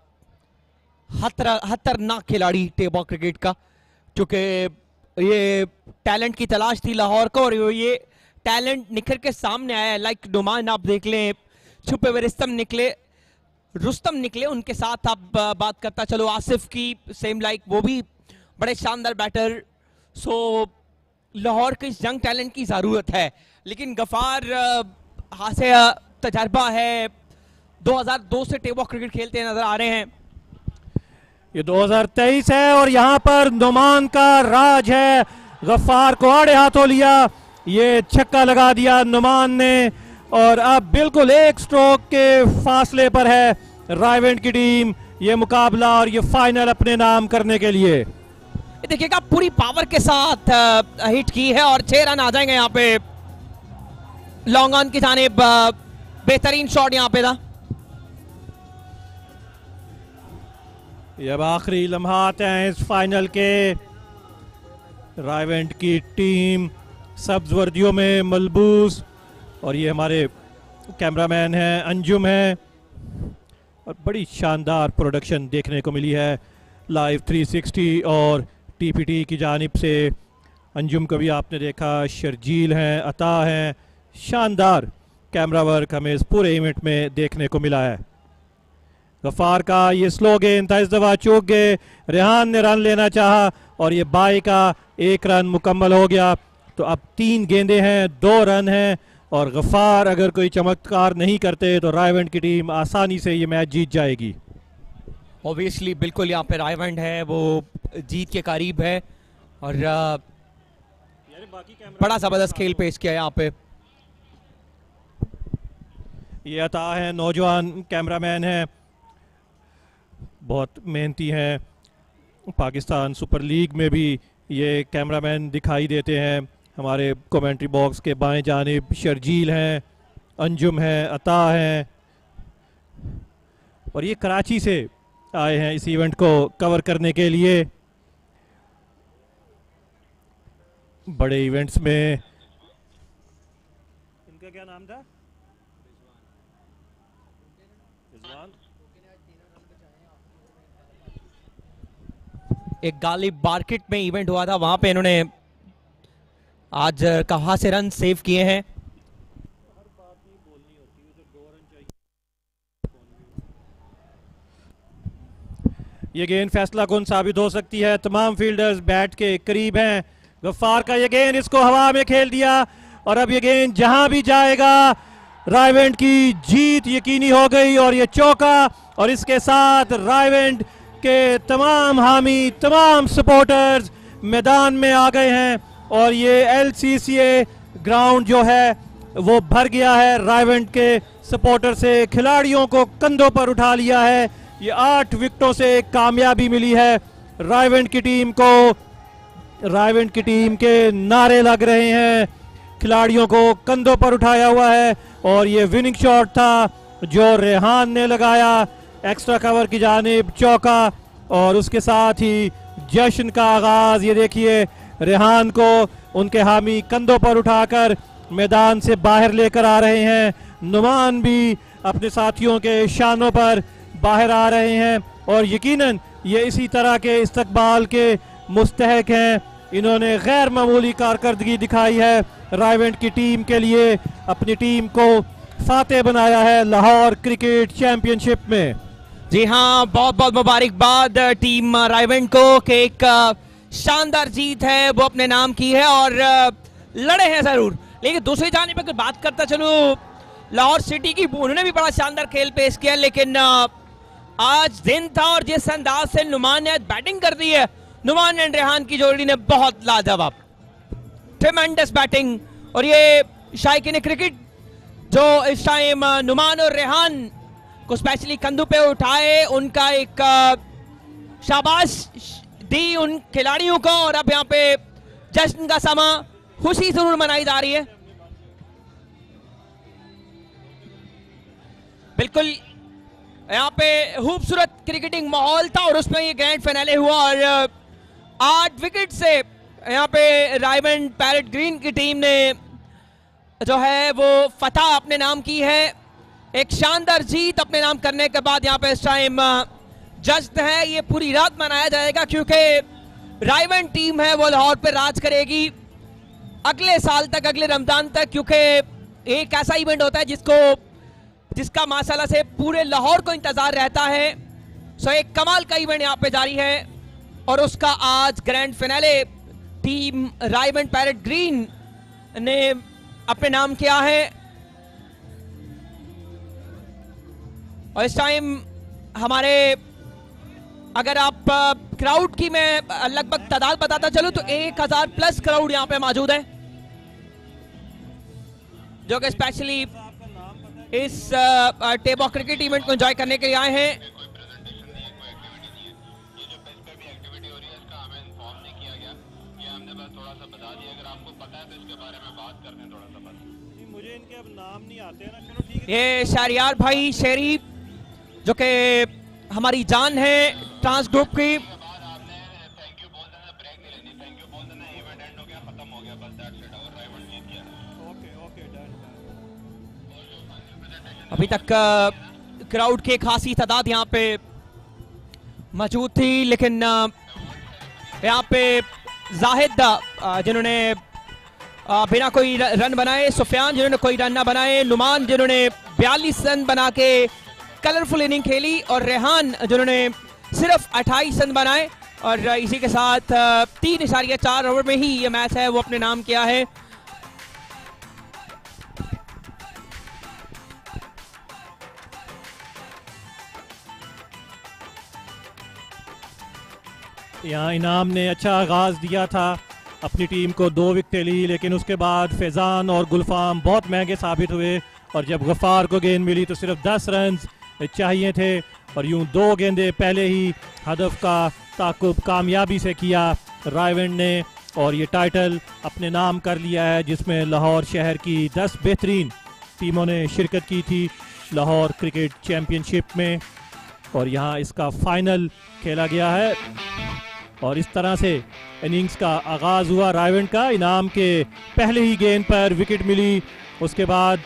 खतरनाक खिलाड़ी टेबल क्रिकेट का, क्योंकि ये टैलेंट की तलाश थी लाहौर को और ये टैलेंट निखर के सामने आया। लाइक नुमान आप देख लें, छुपे हुए रुस्तम निकले, उनके साथ आप बात करता चलो आसिफ की, सेम लाइक वो भी बड़े शानदार बैटर। सो लाहौर के इस यंग टैलेंट की ज़रूरत है, लेकिन गफ्फार हाथ से तजर्बा है, 2002 से टेबल क्रिकेट खेलते नजर आ रहे हैं। ये 2023 है और यहाँ पर नुमान का राज है। गफ्फार को आड़े हाथों लिया, ये छक्का लगा दिया नुमान ने और अब बिल्कुल 1 स्ट्रोक के फासले पर है रायवेंट की टीम ये मुकाबला और ये फाइनल अपने नाम करने के लिए। देखिएगा पूरी पावर के साथ हिट की है और 6 रन आ जाएंगे यहाँ पे लॉन्ग ऑन की जानिब। बेहतरीन शॉट यहाँ पे था। ये अब आखिरी लम्हात हैं इस फाइनल के। रायवेंट की टीम सब्ज वर्दियों में मलबूस और ये हमारे कैमरामैन हैं अंजुम हैं और बड़ी शानदार प्रोडक्शन देखने को मिली है लाइव 360 और टीपीटी की जानिब से। अंजुम को भी आपने देखा, शर्जील हैं, अता हैं, शानदार कैमरा वर्क हमें इस पूरे इवेंट में देखने को मिला है। गफ्फार का ये स्लो गेंद था, इस दफा चूक गए, रेहान ने रन लेना चाहा और ये बाई का 1 रन मुकम्मल हो गया। तो अब 3 गेंदें हैं, 2 रन हैं और गफ्फार अगर कोई चमत्कार नहीं करते तो रायवेंट की टीम आसानी से ये मैच जीत जाएगी। ऑब्वियसली बिल्कुल यहाँ पे रायवेंट है वो जीत के करीब है और बड़ा जबरदस्त खेल पेश किया यहाँ पे। ये अता है, नौजवान कैमरामैन है, बहुत मेहनती हैं। पाकिस्तान सुपर लीग में भी ये कैमरामैन दिखाई देते हैं। हमारे कमेंट्री बॉक्स के बाएं जानिब शर्जील हैं अंजुम है, अता हैं, और ये कराची से आए हैं इस इवेंट को कवर करने के लिए। बड़े इवेंट्स में इनका क्या नाम था? एक गालिब मार्केट में इवेंट हुआ था, वहां पे इन्होंने आज कहां से रन सेव किए हैं। ये गेंद फैसला कुन साबित हो सकती है। तमाम फील्डर्स बैट के करीब हैं। गफ्फार का ये गेंद, इसको हवा में खेल दिया और अब ये गेंद जहां भी जाएगा रायवेंट की जीत यकीनी हो गई और ये चौका, और इसके साथ रायवेंट के तमाम हामी, तमाम सपोर्टर्स मैदान में आ गए हैं और ये LCCA ग्राउंड जो है वो भर गया है रायवेंट के सपोर्टर से। खिलाड़ियों को कंधों पर उठा लिया है। ये 8 विकेटों से कामयाबी मिली है रायवेंट की टीम को। रायवेंट की टीम के नारे लग रहे हैं, खिलाड़ियों को कंधों पर उठाया हुआ है और ये विनिंग शॉट था जो रेहान ने लगाया एक्स्ट्रा कवर की जानिब, चौका, और उसके साथ ही जश्न का आगाज। ये देखिए रेहान को उनके हामी कंधों पर उठाकर मैदान से बाहर लेकर आ रहे हैं। नुमान भी अपने साथियों के शानों पर बाहर आ रहे हैं और यकीनन ये इसी तरह के इस्तकबाल के मुस्तहक हैं। इन्होंने गैर मामूली कारकर्दगी दिखाई है रायवेंट की टीम के लिए, अपनी टीम को फातेह बनाया है लाहौर क्रिकेट चैंपियनशिप में। जी हाँ, बहुत बहुत मुबारकबाद टीम रायवेंट को कि एक शानदार जीत है वो अपने नाम की है और लड़े हैं जरूर। लेकिन दूसरी जानिब अगर बात करता चलो लाहौर सिटी की, उन्होंने भी बड़ा शानदार खेल पेश किया, लेकिन आज दिन था और जिस अंदाज से नुमान ने बैटिंग कर दी है, नुमान एंड रेहान की जोड़ी ने बहुत लाजवाब, ट्रेमेंडस बैटिंग। और ये शायकीन क्रिकेट जो इस टाइम नुमान और रेहान को स्पेशली कंधों पे उठाए, उनका एक शाबाश दी उन खिलाड़ियों को। और अब यहाँ पे जश्न का समा, खुशी जरूर मनाई जा रही है। बिल्कुल यहाँ पे खूबसूरत क्रिकेटिंग माहौल था और उसमें ये ग्रैंड फाइनले हुआ और 8 विकेट से यहाँ पे रायवेंट पैरेट ग्रीन की टीम ने जो है वो फतह अपने नाम की है। एक शानदार जीत अपने नाम करने के बाद यहाँ पे इस टाइम जश्न है, ये पूरी रात मनाया जाएगा क्योंकि रायवेंट टीम है वो लाहौर पे राज करेगी अगले साल तक, अगले रमजान तक, क्योंकि एक ऐसा इवेंट होता है जिसका माशाल्लाह से पूरे लाहौर को इंतजार रहता है। सो एक कमाल का इवेंट यहाँ पे जारी है और उसका आज grand finale team Raiwind parrot green ने अपने नाम किया है। और इस टाइम हमारे, अगर आप क्राउड की मैं लगभग तादाद बताता चलूं तो 1000 प्लस क्राउड यहाँ पे मौजूद है जो कि स्पेशली इस टेबल क्रिकेट इवेंट को एंजॉय करने के लिए आए हैं। मुझे इनके अब नाम नहीं आते हैं ना, चलो ठीक है। ये शहरियार भाई शेरी जो कि हमारी जान है ट्रांस ग्रुप की, अभी तक क्राउड की खासी तादाद यहाँ पे मौजूद थी, लेकिन यहाँ पे जाहिद जिन्होंने बिना कोई रन बनाए, सुफियान जिन्होंने कोई रन ना बनाए, नुमान जिन्होंने 42 रन बना के कलरफुल इनिंग खेली और रेहान जिन्होंने सिर्फ 28 रन बनाए और इसी के साथ 3.4 ओवर में ही ये मैच है वो अपने नाम किया है। यहाँ इनाम ने अच्छा आगाज दिया था, अपनी टीम को 2 विकेटें ली, लेकिन उसके बाद फैजान और गुलफाम बहुत महंगे साबित हुए और जब गफ्फार को गेंद मिली तो सिर्फ 10 रन चाहिए थे और यूं 2 गेंदे पहले ही हदफ का ताकुब कामयाबी से किया रायवेंट ने और ये टाइटल अपने नाम कर लिया है, जिसमें लाहौर शहर की 10 बेहतरीन टीमों ने शिरकत की थी लाहौर क्रिकेट चैम्पियनशिप में, और यहाँ इसका फाइनल खेला गया है। और इस तरह से इनिंग्स का आगाज़ हुआ रायवेंड का। इनाम के पहले ही गेंद पर विकेट मिली, उसके बाद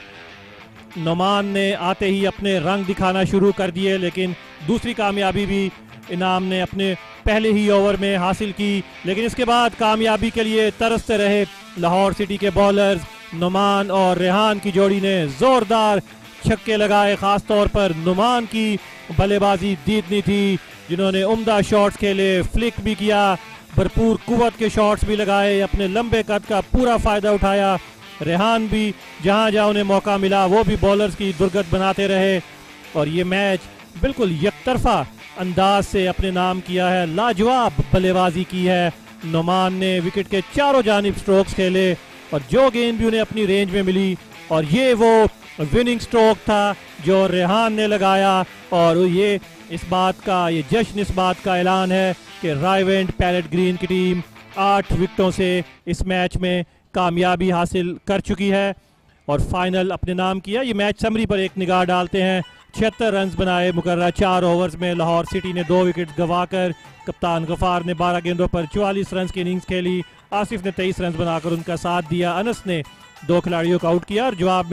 नोमान ने आते ही अपने रंग दिखाना शुरू कर दिए, लेकिन दूसरी कामयाबी भी इनाम ने अपने पहले ही ओवर में हासिल की। लेकिन इसके बाद कामयाबी के लिए तरसते रहे लाहौर सिटी के बॉलर्स। नुमान और रेहान की जोड़ी ने ज़ोरदार छक्के लगाए, ख़ास तौर पर नुमान की बल्लेबाजी दीदनी थी, जिन्होंने उम्दा शॉट्स खेले, फ्लिक भी किया, भरपूर कुव्वत के शॉट्स भी लगाए, अपने लंबे कद का पूरा फ़ायदा उठाया। रेहान भी जहां जहां उन्हें मौका मिला वो भी बॉलर्स की दुर्गत बनाते रहे, और ये मैच बिल्कुल यकतरफा अंदाज से अपने नाम किया है। लाजवाब बल्लेबाजी की है नुमान ने, विकेट के चारों जानिब स्ट्रोक्स खेले, और जो गेंद भी उन्हें अपनी रेंज में मिली, और ये वो विनिंग स्ट्रोक था जो रेहान ने लगाया। और ये इस बात का, ये जश्न इस बात का ऐलान है कि रायवेंड पैरेट ग्रीन की टीम 8 विकेटों से इस मैच में कामयाबी हासिल कर चुकी है और फाइनल अपने नाम किया। ये मैच समरी पर एक निगाह डालते हैं। 76 रन बनाए मुकर्रर 4 ओवर्स में। लाहौर सिटी ने 2 विकेट गंवाकर, कप्तान गफार ने 12 गेंदों पर 44 रन की इनिंग्स खेली, आसिफ ने 23 रन बनाकर उनका साथ दिया, अनस ने 2 खिलाड़ियों को आउट किया और जवाब में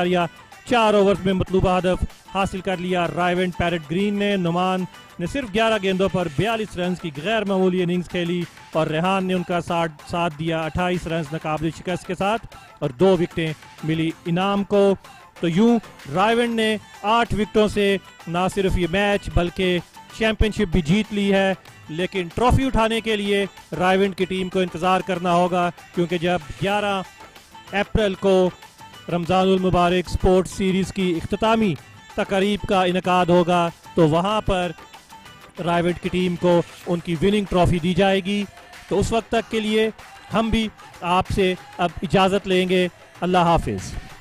3.4 ओवर्स में मतलूबा हदफ हासिल कर लिया रायवेंड पैरेट ग्रीन ने। नुमान ने सिर्फ 11 गेंदों पर 42 रन की गैर मामूली इनिंग्स खेली और रेहान ने उनका साथ दिया 28 रन नाकाबिल शिकस्त के साथ, और 2 विकेटें मिली इनाम को। तो यूं रायवेंड ने 8 विकेटों से ना सिर्फ ये मैच बल्कि चैंपियनशिप भी जीत ली है। लेकिन ट्रॉफी उठाने के लिए रायवेंड की टीम को इंतज़ार करना होगा, क्योंकि जब 11 अप्रैल को रमज़ानुल मुबारक स्पोर्ट्स सीरीज़ की इख्तितामी तकरीब का इनकाद होगा, तो वहाँ पर रायवेंड की टीम को उनकी विनिंग ट्रॉफी दी जाएगी। तो उस वक्त तक के लिए हम भी आपसे अब इजाज़त लेंगे। अल्लाह हाफिज़।